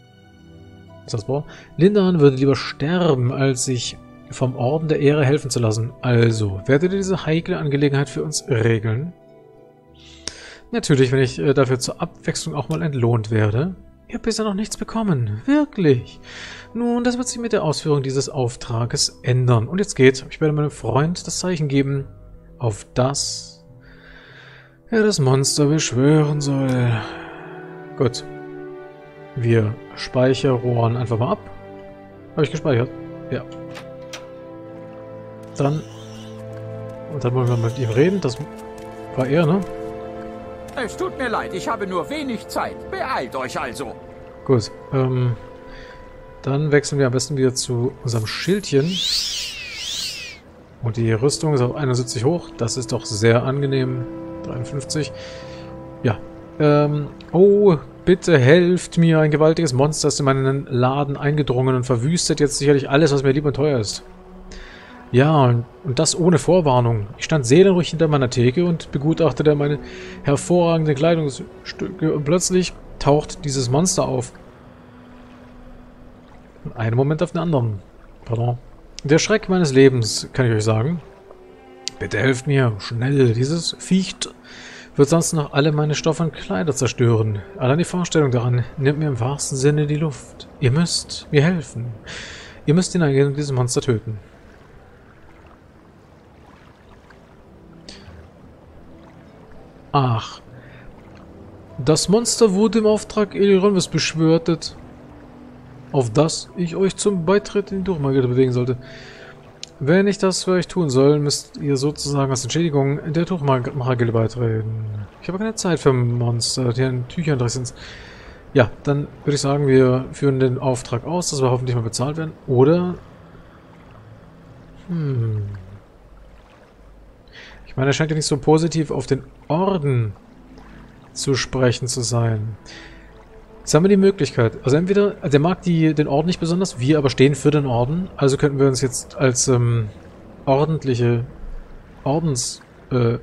Ist das wahr? Lindan würde lieber sterben, als sich vom Orden der Ehre helfen zu lassen. Also, werdet ihr diese heikle Angelegenheit für uns regeln? Natürlich, wenn ich dafür zur Abwechslung auch mal entlohnt werde. Ihr habt bisher noch nichts bekommen. Wirklich. Nun, das wird sich mit der Ausführung dieses Auftrages ändern. Und jetzt geht. Ich werde meinem Freund das Zeichen geben, auf das er das Monster beschwören soll. Gut. Wir speicherrohren einfach mal ab. Habe ich gespeichert? Ja. Dann wollen wir mit ihm reden. Das war er, ne? Es tut mir leid, ich habe nur wenig Zeit. Beeilt euch also. Gut. Dann wechseln wir am besten wieder zu unserem Schildchen. Und die Rüstung ist auf 71 hoch. Das ist doch sehr angenehm. 53. Ja. Oh, bitte helft mir. Ein gewaltiges Monster ist in meinen Laden eingedrungen und verwüstet jetzt sicherlich alles, was mir lieb und teuer ist. Ja, und das ohne Vorwarnung. Ich stand seelenruhig hinter meiner Theke und begutachtete meine hervorragenden Kleidungsstücke und plötzlich taucht dieses Monster auf. Von einem Moment auf den anderen. Pardon. Der Schreck meines Lebens, kann ich euch sagen. Bitte helft mir, schnell. Dieses Viech wird sonst noch alle meine Stoffe und Kleider zerstören. Allein die Vorstellung daran nimmt mir im wahrsten Sinne die Luft. Ihr müsst mir helfen. Ihr müsst hineingehen und dieses Monster töten. Ach. Das Monster wurde im Auftrag Elrondis beschwört, auf das ich euch zum Beitritt in die Tuchmachergilde bewegen sollte. Wenn ich das für euch tun soll, müsst ihr sozusagen als Entschädigung der Tuchmachergilde beitreten. Ich habe keine Zeit für Monster, die an Tüchern sind. Ja, dann würde ich sagen, wir führen den Auftrag aus, dass wir hoffentlich mal bezahlt werden. Oder... Ich meine, er scheint ja nicht so positiv auf den Orden zu sprechen zu sein. Jetzt haben wir die Möglichkeit. Also entweder, der mag den Orden nicht besonders, wir aber stehen für den Orden. Also könnten wir uns jetzt als ordentliche Leute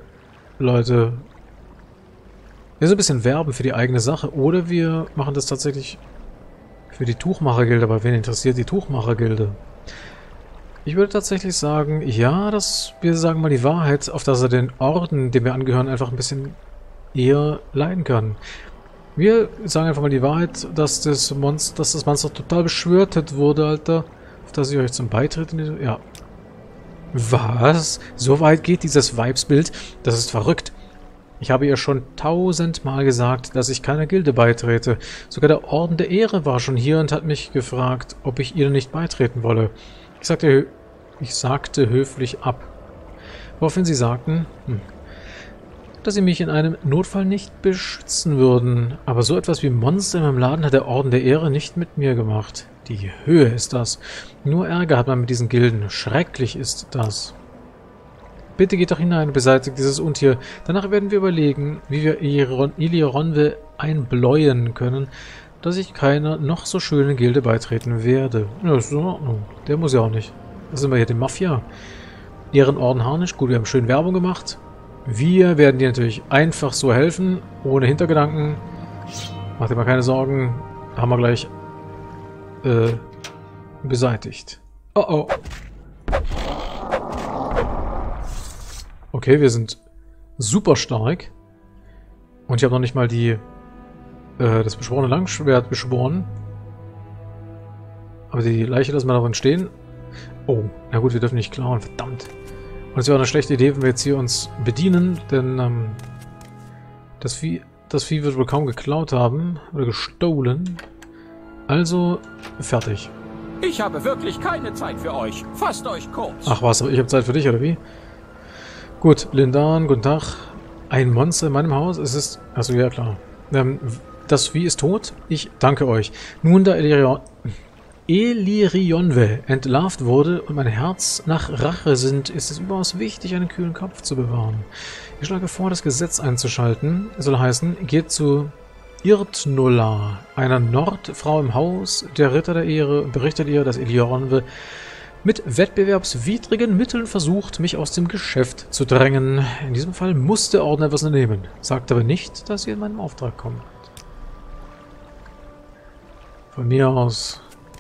so ein bisschen werben für die eigene Sache. Oder wir machen das tatsächlich für die Tuchmachergilde. Aber wen interessiert die Tuchmachergilde? Ich würde tatsächlich sagen, ja, wir sagen mal die Wahrheit, auf dass er den Orden, dem wir angehören, einfach ein bisschen eher leiden kann. Wir sagen einfach mal die Wahrheit, dass das Monster total beschwört wurde, Alter. Auf dass ich euch zum Beitritt in die... Ja. Was? So weit geht dieses Vibesbild? Das ist verrückt. Ich habe ihr schon 1000-mal gesagt, dass ich keiner Gilde beitrete. Sogar der Orden der Ehre war schon hier und hat mich gefragt, ob ich ihr nicht beitreten wolle. Ich sagte höflich ab. Woraufhin sie sagten, dass sie mich in einem Notfall nicht beschützen würden. Aber so etwas wie Monster in meinem Laden hat der Orden der Ehre nicht mit mir gemacht. Die Höhe ist das. Nur Ärger hat man mit diesen Gilden. Schrecklich ist das. Bitte geht doch hinein und beseitigt dieses Untier. Danach werden wir überlegen, wie wir Elrondis einbläuen können, dass ich keiner noch so schönen Gilde beitreten werde. Ja, ist in Ordnung. Der muss ja auch nicht. Da sind wir hier, die Mafia. Ehrenorden Harnisch. Gut, wir haben schön Werbung gemacht. Wir werden dir natürlich einfach so helfen, ohne Hintergedanken. Macht dir mal keine Sorgen. Haben wir gleich beseitigt. Oh oh. Okay, wir sind super stark. Und ich habe noch nicht mal das beschworene Langschwert beschworen. Aber die Leiche lassen wir darin stehen. Oh, na gut, wir dürfen nicht klauen, verdammt. Und es wäre eine schlechte Idee, wenn wir jetzt hier uns bedienen, denn das Vieh wird wohl kaum geklaut haben oder gestohlen. Also, fertig. Ich habe wirklich keine Zeit für euch. Fasst euch kurz. Ach was, aber ich habe Zeit für dich, oder wie? Gut, Lindan, guten Tag. Ein Monster in meinem Haus? Es ist... Achso, ja klar. Das Vieh ist tot? Ich danke euch. Nun, da Elirionwe entlarvt wurde und mein Herz nach Rache sinnt, ist es überaus wichtig, einen kühlen Kopf zu bewahren. Ich schlage vor, das Gesetz einzuschalten. Soll heißen, geht zu Irtnulla, einer Nordfrau im Haus der Ritter der Ehre, und berichtet ihr, dass Elirionwe mit wettbewerbswidrigen Mitteln versucht, mich aus dem Geschäft zu drängen. In diesem Fall muss der Orden etwas unternehmen. Sagt aber nicht, dass ihr in meinem Auftrag kommt. Von mir aus...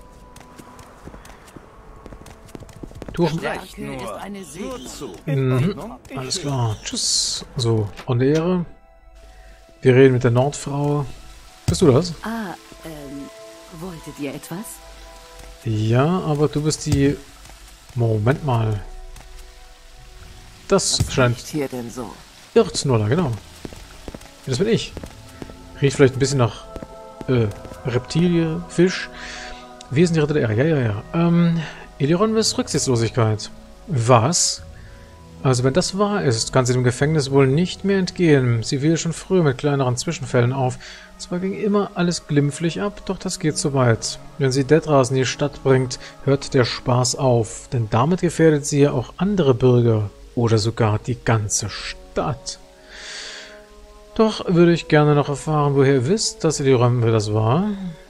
Alles klar. Tschüss. So, und Ehre. Wir reden mit der Nordfrau. Bist du das? Wolltet ihr etwas? Ja, aber du bist die... Moment mal. Das scheint... hier denn so? Irtnulla, genau. Das bin ich. Riecht vielleicht ein bisschen nach... Reptilie, Fisch. Wir sind die Ritter der Ehre. Ja. Elirondis Rücksichtslosigkeit. Was? Also wenn das wahr ist, kann sie dem Gefängnis wohl nicht mehr entgehen. Sie fiel schon früher mit kleineren Zwischenfällen auf. Zwar ging immer alles glimpflich ab, doch das geht zu weit. Wenn sie Detras in die Stadt bringt, hört der Spaß auf, denn damit gefährdet sie ja auch andere Bürger oder sogar die ganze Stadt. Doch würde ich gerne noch erfahren, woher ihr wisst, dass ihr die Römpel das war.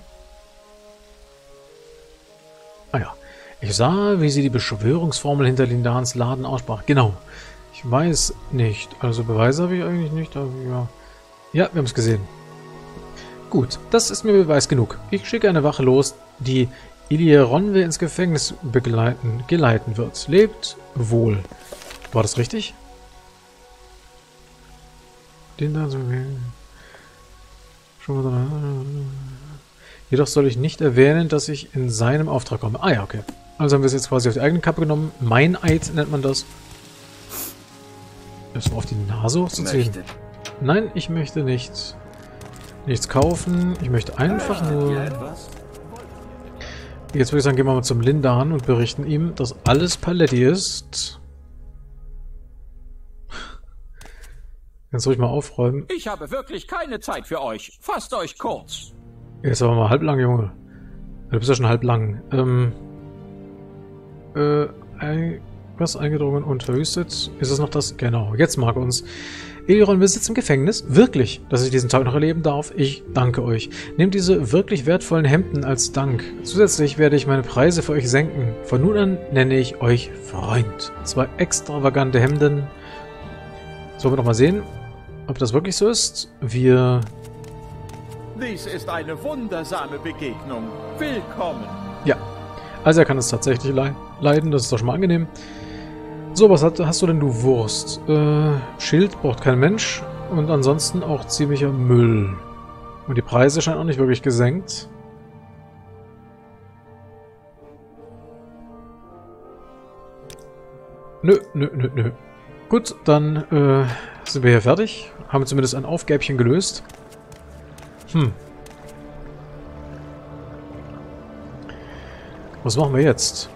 Ah ja. Ich sah, wie sie die Beschwörungsformel hinter Lindans Laden aussprach. Genau. Ich weiß nicht. Also Beweise habe ich eigentlich nicht. Aber ja. Ja, wir haben es gesehen. Gut, das ist mir Beweis genug. Ich schicke eine Wache los, die Ilieronwe ins Gefängnis geleiten wird. Lebt wohl. War das richtig? Jedoch soll ich nicht erwähnen, dass ich in seinem Auftrag komme. Ah ja, okay. Also haben wir es jetzt quasi auf die eigene Kappe genommen. Meineid nennt man das. Das auf die Nase hochzuziehen. Nein, ich möchte nichts kaufen. Ich möchte einfach nur... Jetzt würde ich sagen, gehen wir mal zum Lindan und berichten ihm, dass alles Paletti ist. Kannst ruhig mal aufräumen. Ich habe wirklich keine Zeit für euch. Fasst euch kurz. Jetzt aber mal halblang, Junge. Du bist ja schon halblang. Was eingedrungen und verwüstet? Ist es noch das? Genau, jetzt mag uns. Ilieronwe sitzt im Gefängnis? Wirklich, dass ich diesen Tag noch erleben darf? Ich danke euch. Nehmt diese wirklich wertvollen Hemden als Dank. Zusätzlich werde ich meine Preise für euch senken. Von nun an nenne ich euch Freund. 2 extravagante Hemden. Sollen wir noch mal sehen, ob das wirklich so ist? Dies ist eine wundersame Begegnung. Willkommen. Ja. Also er kann es tatsächlich leiden, das ist doch schon mal angenehm. So, was hast du denn, du Wurst? Schild braucht kein Mensch und ansonsten auch ziemlicher Müll. Und die Preise scheinen auch nicht wirklich gesenkt. Nö. Gut, dann sind wir hier fertig. Haben zumindest ein Aufgäbchen gelöst. Was machen wir jetzt?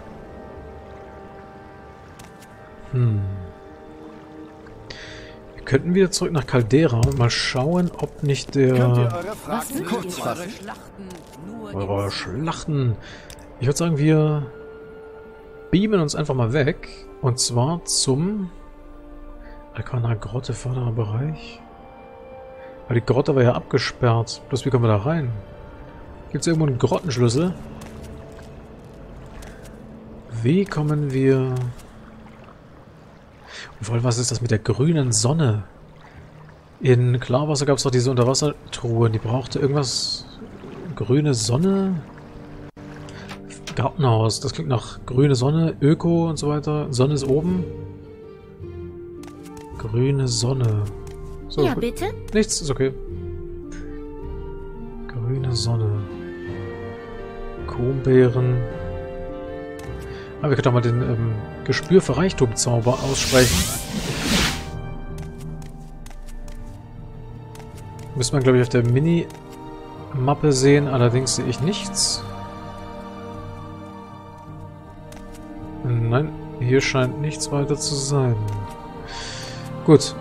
Wir könnten wieder zurück nach Caldera und mal schauen, ob nicht der... Eure Schlachten. Ich würde sagen, wir beamen uns einfach mal weg. Und zwar zum Alkana Grotte, vorderer Bereich. Weil die Grotte war ja abgesperrt. Bloß wie kommen wir da rein? Gibt es irgendwo einen Grottenschlüssel? Wie kommen wir... Und vor allem, was ist das mit der grünen Sonne? In Klarwasser gab es doch diese Unterwassertruhe. Die brauchte irgendwas... Grüne Sonne? Gartenhaus. Das klingt nach grüne Sonne, Öko und so weiter. Sonne ist oben. Grüne Sonne. So, ja, bitte? Nichts, ist okay. Grüne Sonne. Kombeeren. Aber wir können doch mal den Gespür für Reichtum-Zauber aussprechen. Müsste man, glaube ich, auf der Mini-Mappe sehen. Allerdings sehe ich nichts. Nein, hier scheint nichts weiter zu sein. Gut,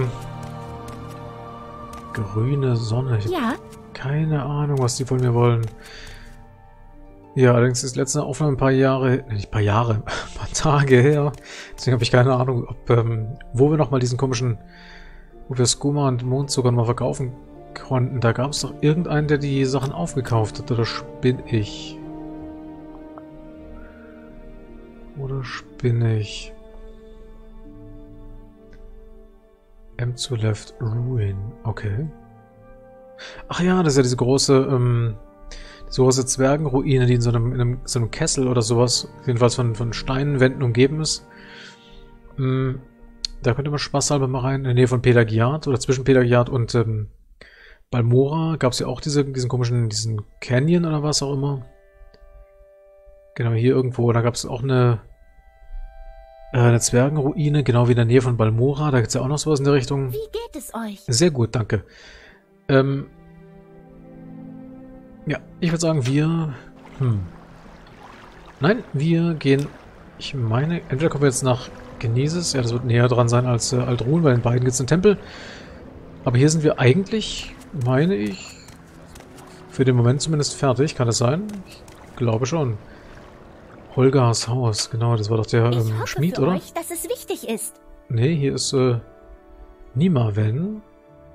grüne Sonne. Ja. Keine Ahnung, was die von mir wollen. Ja, allerdings ist die letzte Aufnahme ein paar Jahre, nicht ein paar Jahre, ein paar Tage her. Deswegen habe ich keine Ahnung, ob, wo wir nochmal diesen komischen, wo wir Skooma und Mondzucker mal verkaufen konnten. Da gab es doch irgendeinen, der die Sachen aufgekauft hat. Oder spinne ich? Oder spinne ich? M to left Ruin. Okay. Ach ja, das ist ja diese große Zwergenruine, die in so einem Kessel oder sowas, jedenfalls von Steinwänden umgeben ist. Da könnte man spaßhalber mal rein, in der Nähe von Pelagiat oder zwischen Pelagiat und Balmora gab es ja auch diesen komischen, diesen Canyon oder was auch immer. Genau, hier irgendwo, da gab es auch eine Zwergenruine, genau wie in der Nähe von Balmora, da gibt es ja auch noch sowas in der Richtung. Wie geht es euch? Sehr gut, danke. Ja, ich würde sagen, wir... Nein, wir gehen... Ich meine, entweder kommen wir jetzt nach Genieses. Ja, das wird näher dran sein als Aldruhen, weil in beiden gibt es einen Tempel. Aber hier sind wir eigentlich, meine ich, für den Moment zumindest fertig. Kann das sein? Ich glaube schon. Holgars Haus, genau, das war doch der Schmied, oder? Euch, dass es wichtig ist. Nee, hier ist Nimaven.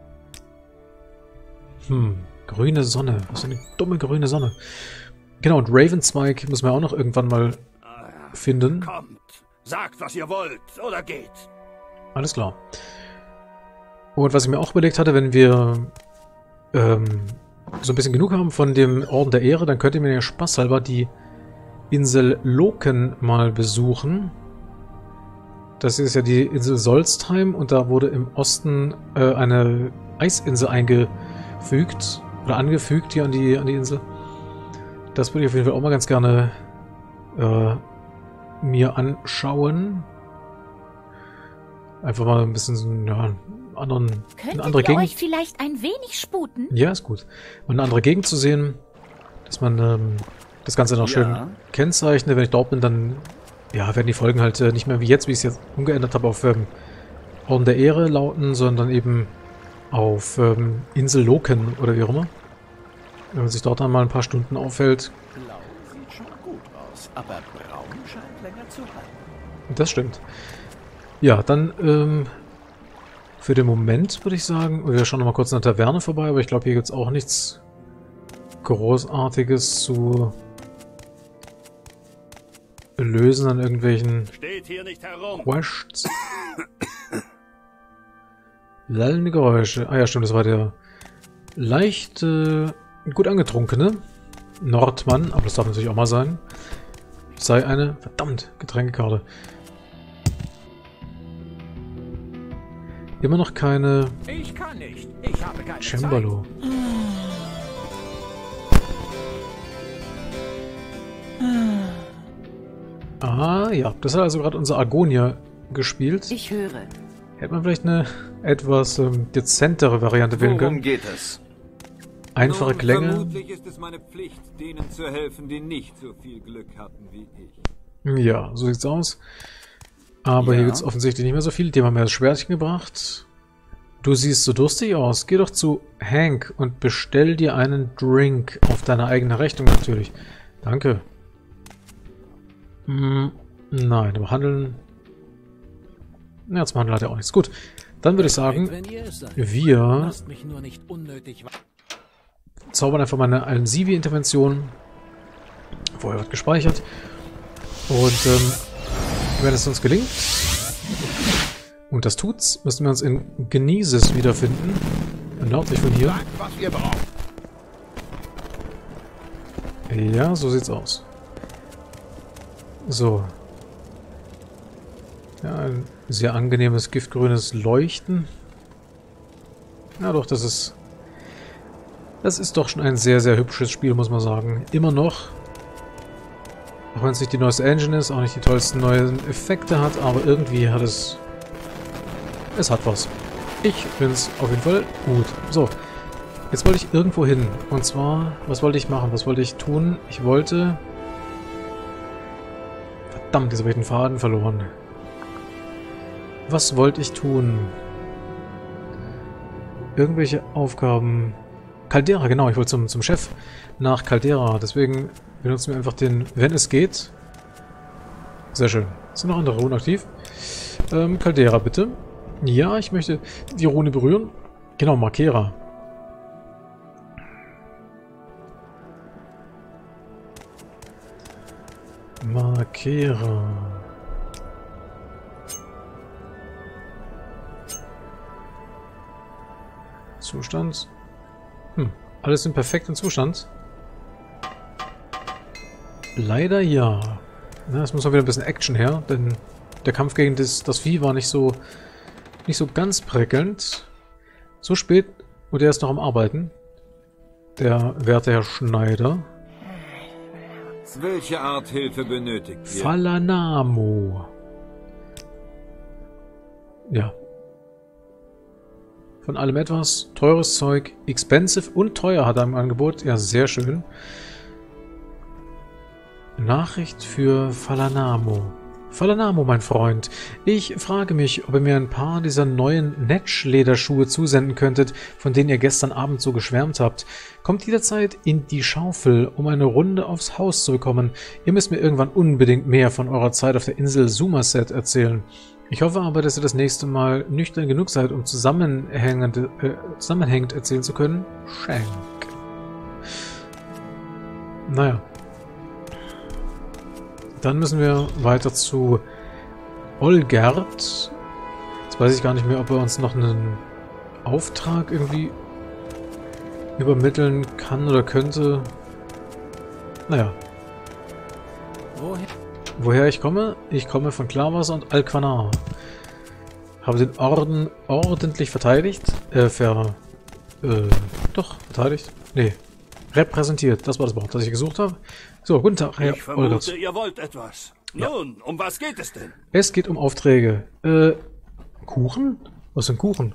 Grüne Sonne. Was für eine dumme grüne Sonne. Genau, und Ravenzweig müssen wir auch noch irgendwann mal finden. Kommt, sagt, was ihr wollt, oder geht. Alles klar. Und was ich mir auch überlegt hatte, wenn wir so ein bisschen genug haben von dem Orden der Ehre, dann könnt ihr mir ja spaßhalber die Insel Loken mal besuchen. Das ist ja die Insel Solstheim und da wurde im Osten eine Eisinsel eingefügt oder angefügt hier an die Insel. Das würde ich auf jeden Fall auch mal ganz gerne mir anschauen. Einfach mal ein bisschen, ja, eine andere Gegend. Euch vielleicht ein wenig sputen? Ja, ist gut. Mal eine andere Gegend zu sehen, dass man das Ganze noch schön kennzeichnet. Wenn ich dort bin, dann ja, werden die Folgen halt nicht mehr wie jetzt, wie ich es jetzt umgeändert habe, auf Orden der Ehre lauten, sondern eben auf Insel Loken oder wie auch immer. Wenn man sich dort dann mal ein paar Stunden aufhält. Blau sieht schon gut aus, aber braun scheint länger zu halten. Das stimmt. Ja, dann für den Moment würde ich sagen, wir schauen noch mal kurz in der Taverne vorbei, aber ich glaube, hier gibt es auch nichts Großartiges zu lösen an irgendwelchen Steht hier nicht herum. Quests. Lallende Geräusche. Ah ja, stimmt, das war der leicht gut angetrunkene Nordmann, aber das darf natürlich auch mal sein. Sei eine, verdammt, Getränkekarte. Immer noch keine Ich kann nicht. Ich habe keine Cembalo. Ah, ja. Das hat also gerade unser Argonia gespielt. Ich höre. Hätte man vielleicht eine etwas dezentere Variante wählen können. Worum geht es? Einfache Klänge. Vermutlich ist es meine Pflicht, denen zu helfen, die nicht so viel Glück hatten wie ich. Ja, so sieht's aus. Aber hier gibt's offensichtlich nicht mehr so viel. Die haben mir das Schwertchen gebracht. Du siehst so durstig aus. Geh doch zu Hank und bestell dir einen Drink. Auf deine eigene Rechnung natürlich. Danke. Nein, aber handeln... Ja, zum Handeln hat er auch nichts. Gut, dann würde ich sagen, wir Lasst mich nur nicht unnötig zaubern einfach mal eine Almsivi-Intervention. Vorher wird gespeichert. Und wenn es uns gelingt, und das tut's, müssen wir uns in Genieses wiederfinden. Nördlich von hier. Sagt, was ihr braucht. Ja, so sieht's aus. So. Ja, ein sehr angenehmes giftgrünes Leuchten. Ja doch, das ist doch schon ein sehr, sehr hübsches Spiel, muss man sagen. Immer noch. Auch wenn es nicht die neueste Engine ist, auch nicht die tollsten neuen Effekte hat, aber irgendwie hat es... Es hat was. Ich finde es auf jeden Fall gut. So, jetzt wollte ich irgendwo hin. Und zwar, was wollte ich machen? Was wollte ich tun? Ich wollte... Verdammt, jetzt habe ich den Faden verloren. Was wollte ich tun? Irgendwelche Aufgaben... Caldera, genau, ich wollte zum Chef nach Caldera. Deswegen benutzen wir einfach den, wenn es geht. Sehr schön. Sind noch andere Runen aktiv? Caldera, bitte. Ja, ich möchte die Rune berühren. Genau, Markera. Markera. Zustand. Alles im perfekten Zustand. Leider ja. Na, es muss auch wieder ein bisschen Action her, denn der Kampf gegen das Vieh war nicht so ganz prickelnd. So spät und er ist noch am Arbeiten. Der werte Herr Schneider. Welche Art Hilfe benötigt ihr? Falanamo. Ja. Von allem etwas. Teures Zeug. Expensive und teuer hat er im Angebot. Ja, sehr schön. Nachricht für Falanamo. Falanamo, mein Freund. Ich frage mich, ob ihr mir ein paar dieser neuen Netsch-Lederschuhe zusenden könntet, von denen ihr gestern Abend so geschwärmt habt. Kommt jederzeit in die Schaufel, um eine Runde aufs Haus zu bekommen. Ihr müsst mir irgendwann unbedingt mehr von eurer Zeit auf der Insel Somerset erzählen. Ich hoffe aber, dass ihr das nächste Mal nüchtern genug seid, um zusammenhängend erzählen zu können. Schenk. Naja. Dann müssen wir weiter zu Olgerd. Jetzt weiß ich gar nicht mehr, ob er uns noch einen Auftrag irgendwie übermitteln kann oder könnte. Naja. Woher ich komme? Ich komme von Klarwasser und Alquanar. Habe den Orden ordentlich verteidigt. Verteidigt? Nee. Repräsentiert. Das war das Wort, das ich gesucht habe. So, guten Tag, Herr Ich vermute, Olgerd. ihr wollt etwas. Ja. Nun, um was geht es denn? Es geht um Aufträge. Kuchen? Was sind Kuchen?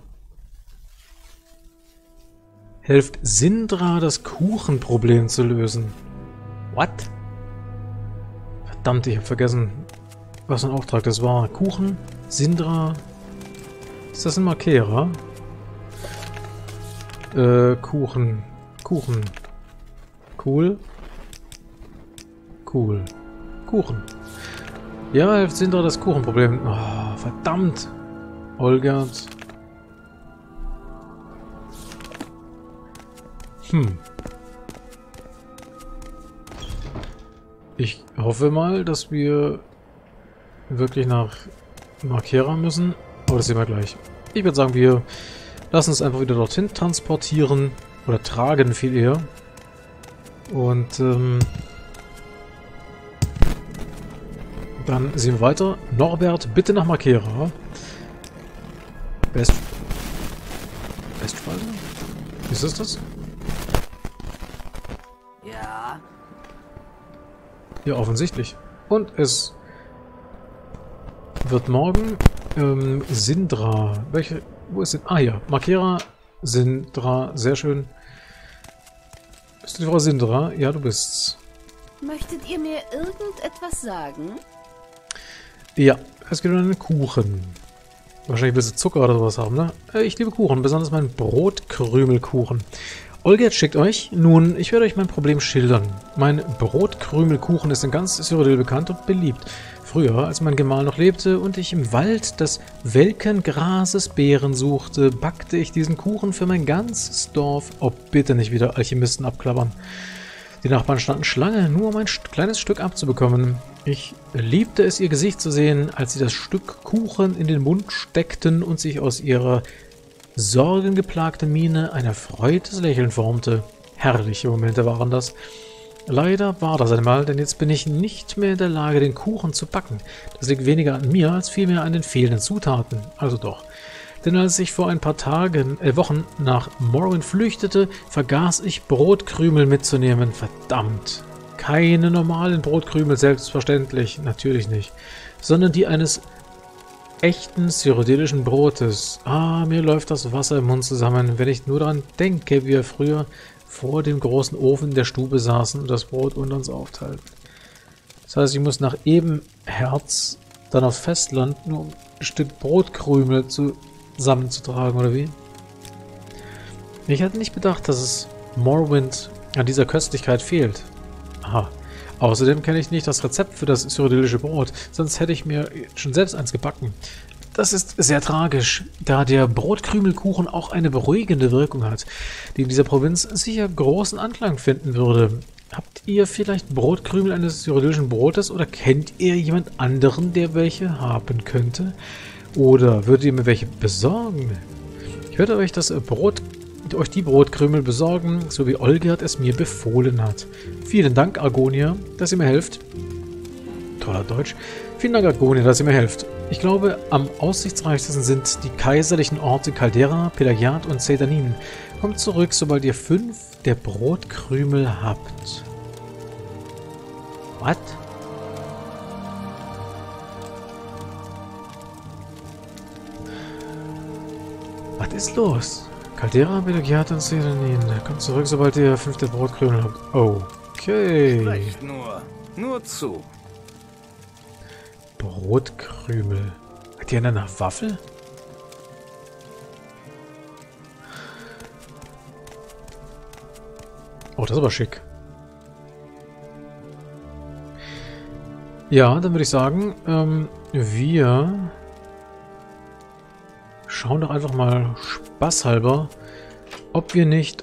Helft Sindra, das Kuchenproblem zu lösen. What? Verdammt, ich habe vergessen, was ein Auftrag das war. Kuchen? Sindra? Ist das ein Markierer? Kuchen. Kuchen. Cool. Cool. Kuchen. Ja, helft Sindra das Kuchenproblem. Oh, verdammt. Olgerd. Ich hoffe mal, dass wir wirklich nach Markera müssen. Aber das sehen wir gleich. Ich würde sagen, wir lassen uns einfach wieder dorthin transportieren. Oder tragen viel eher. Und dann sehen wir weiter. Norbert, bitte nach Markera. Westfalte? Ist das? Ja. Ja, offensichtlich. Und es wird morgen Sindra. Welche? Wo ist denn? Ah, hier. Markera, Sindra. Sehr schön. Bist du die Frau Sindra? Ja, du bist's. Möchtet ihr mir irgendetwas sagen? Ja, es geht um einen Kuchen. Wahrscheinlich willst du Zucker oder sowas haben, ne? Ich liebe Kuchen, besonders meinen Brotkrümelkuchen. Olgerd schickt euch. Nun, ich werde euch mein Problem schildern. Mein Brotkrümelkuchen ist in ganz Cyrodiil bekannt und beliebt. Früher, als mein Gemahl noch lebte und ich im Wald des welken Grases Beeren suchte, backte ich diesen Kuchen für mein ganzes Dorf. Oh, bitte nicht wieder Alchemisten abklappern. Die Nachbarn standen Schlange, nur um ein kleines Stück abzubekommen. Ich liebte es, ihr Gesicht zu sehen, als sie das Stück Kuchen in den Mund steckten und sich aus ihrer sorgengeplagten Miene ein erfreutes Lächeln formte. Herrliche Momente waren das. Leider war das einmal, denn jetzt bin ich nicht mehr in der Lage, den Kuchen zu backen. Das liegt weniger an mir, als vielmehr an den fehlenden Zutaten. Also doch. Denn als ich vor ein paar Wochen nach Morrowind flüchtete, vergaß ich Brotkrümel mitzunehmen. Verdammt. Keine normalen Brotkrümel, selbstverständlich. Natürlich nicht. Sondern die eines echten cyrodiilischen Brotes. Ah, mir läuft das Wasser im Mund zusammen, wenn ich nur daran denke, wie wir früher vor dem großen Ofen der Stube saßen und das Brot unter uns aufteilten. Das heißt, ich muss nach Ebenherz, dann aufs Festland, nur um ein Stück Brotkrümel zusammenzutragen, oder wie? Ich hatte nicht bedacht, dass es Morrowind an dieser Köstlichkeit fehlt. Aha. Außerdem kenne ich nicht das Rezept für das cyrodiilische Brot, sonst hätte ich mir schon selbst eins gebacken. Das ist sehr tragisch, da der Brotkrümelkuchen auch eine beruhigende Wirkung hat, die in dieser Provinz sicher großen Anklang finden würde. Habt ihr vielleicht Brotkrümel eines cyrodiilischen Brotes oder kennt ihr jemand anderen, der welche haben könnte? Oder würdet ihr mir welche besorgen? Ich werde euch die Brotkrümel besorgen, so wie Olgerd es mir befohlen hat. Vielen Dank, Argonia, dass ihr mir helft. Toller Deutsch. Vielen Dank, Argonia, dass ihr mir helft. Ich glaube, am aussichtsreichsten sind die kaiserlichen Orte Caldera, Pelagiat und Sedanin. Kommt zurück, sobald ihr 5 der Brotkrümel habt. What? Was ist los? Caldera, Pelagiat und Sedanin. Kommt zurück, sobald ihr 5 der Brotkrümel habt. Okay. Sprecht nur zu. Brotkrümel. Hat die eine Waffel? Oh, das ist aber schick. Ja, dann würde ich sagen, wir schauen doch einfach mal spaßhalber, ob wir nicht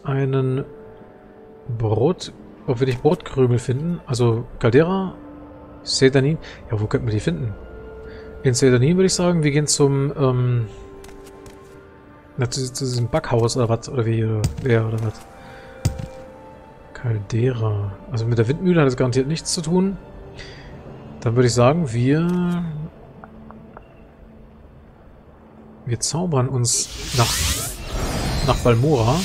Brotkrümel finden. Also Caldera, Sedanin. Ja, wo könnten wir die finden? In Sedanin würde ich sagen, wir gehen zum, zu diesem Backhaus oder was, oder wie, wer oder was. Caldera. Also mit der Windmühle hat es garantiert nichts zu tun. Dann würde ich sagen, wir zaubern uns nach Balmora.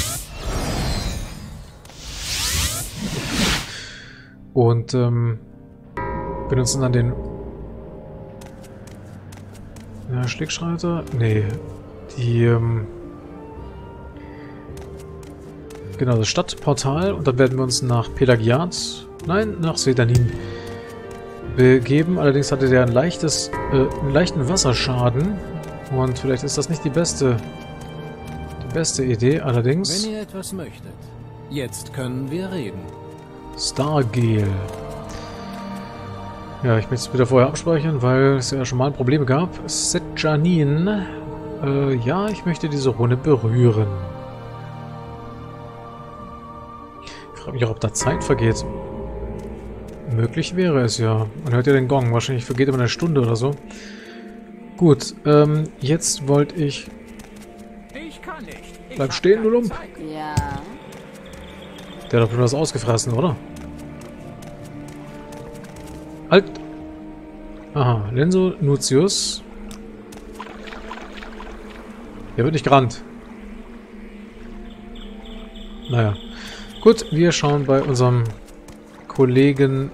Und benutzen dann den Schlickschreiter. Nee, genau, das Stadtportal. Und dann werden wir uns nach Pelagiat, nach Sedanin begeben. Allerdings hatte der einen leichten Wasserschaden. Und vielleicht ist das nicht die beste Idee. Allerdings... Wenn ihr etwas möchtet, jetzt können wir reden. Stargel. Ja, ich möchte es wieder vorher abspeichern, weil es ja schon mal Probleme gab. Setjanin. Ja, ich möchte diese Runde berühren. Ich frage mich auch, ob da Zeit vergeht. Möglich wäre es ja. Man hört ja den Gong. Wahrscheinlich vergeht immer eine Stunde oder so. Gut, jetzt wollte ich... Ich kann nicht. Bleib stehen, du Lump. Ja. Der hat doch nur was ausgefressen, oder? Halt! Aha, Lenso Nutius. Der wird nicht gerannt. Naja. Gut, wir schauen bei unserem Kollegen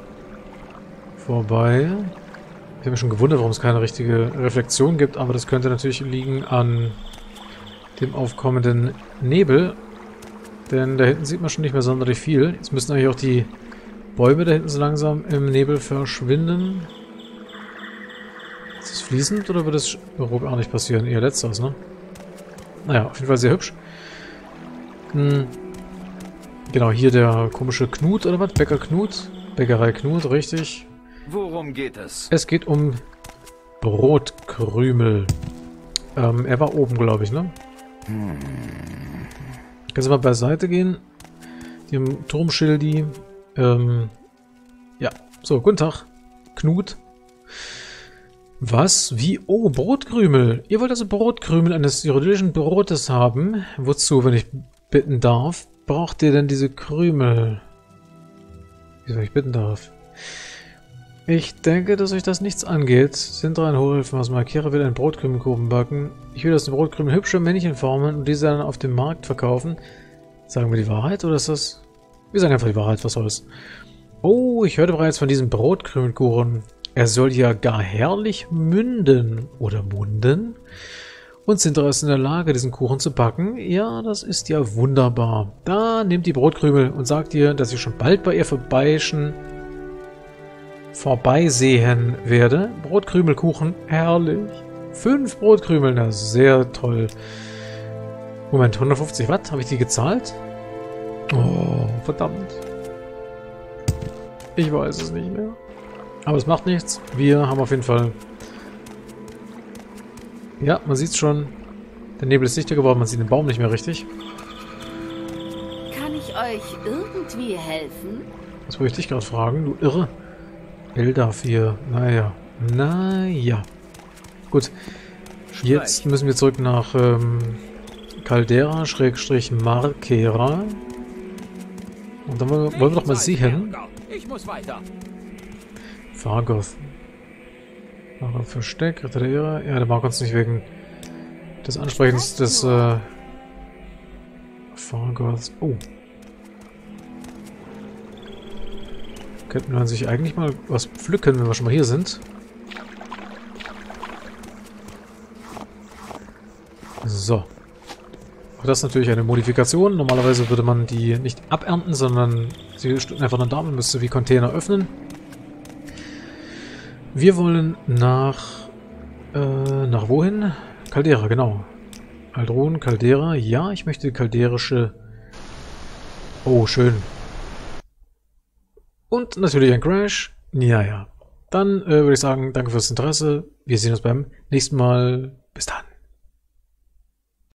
vorbei. Ich habe mich schon gewundert, warum es keine richtige Reflexion gibt, aber das könnte natürlich liegen an dem aufkommenden Nebel. Denn da hinten sieht man schon nicht mehr sonderlich viel. Jetzt müssen eigentlich auch die Bäume da hinten so langsam im Nebel verschwinden. Ist das fließend oder wird das gar nicht passieren? Eher letzteres, ne? Naja, auf jeden Fall sehr hübsch. Genau, hier der komische Knut oder was? Bäcker Knut? Bäckerei Knut, richtig. Worum geht es? Es geht um Brotkrümel. Er war oben, glaube ich, ne? Kannst du mal beiseite gehen? Die haben Turmschildi. Ja. So, guten Tag. Knut. Was? Wie? Oh, Brotkrümel. Ihr wollt also Brotkrümel eines irdischen Brotes haben? Wozu, wenn ich bitten darf? Braucht ihr denn diese Krümel? Wieso ich bitten darf? Ich denke, dass euch das nichts angeht. Sind rein Hohlhilfen aus Markera will einen Brotkrümelkuchen backen. Ich will aus den Brotkrümeln hübsche Männchen formen und diese dann auf dem Markt verkaufen. Sagen wir die Wahrheit oder ist das... Wir sagen einfach die Wahrheit, was soll's. Oh, ich hörte bereits von diesem Brotkrümelkuchen. Er soll ja gar herrlich münden oder munden. Und sind bereits in der Lage, diesen Kuchen zu backen? Ja, das ist ja wunderbar. Da nehmt die Brotkrümel und sagt ihr, dass ich schon bald bei ihr vorbeisehen werde. Brotkrümelkuchen, herrlich. 5 Brotkrümel, na sehr toll. Moment, 150 Watt? Habe ich die gezahlt? Oh, verdammt. Ich weiß es nicht mehr. Aber es macht nichts. Wir haben auf jeden Fall... Ja, man sieht es schon. Der Nebel ist dichter geworden, man sieht den Baum nicht mehr richtig. Kann ich euch irgendwie helfen? Das wollte ich dich gerade fragen, du Irre. Eldafir, naja. Naja. Gut. Jetzt müssen wir zurück nach Caldera-Markera. Und dann wollen wir doch mal sehen. Ich muss weiter. Fargoth. Versteck, Ritter der Ehre. Ja, der mag uns nicht wegen des Ansprechens des Fargoths. Oh. Könnten wir sich eigentlich mal was pflücken, wenn wir schon mal hier sind. So. Auch das ist natürlich eine Modifikation. Normalerweise würde man die nicht abernten, sondern sie stehen einfach nur da. Man müsste wie Container öffnen. Wir wollen nach wohin? Caldera, genau. Aldrun, Caldera. Ja, ich möchte die calderische... Oh, schön. Und natürlich ein Crash. Ja, ja. Dann würde ich sagen, danke fürs Interesse. Wir sehen uns beim nächsten Mal. Bis dann.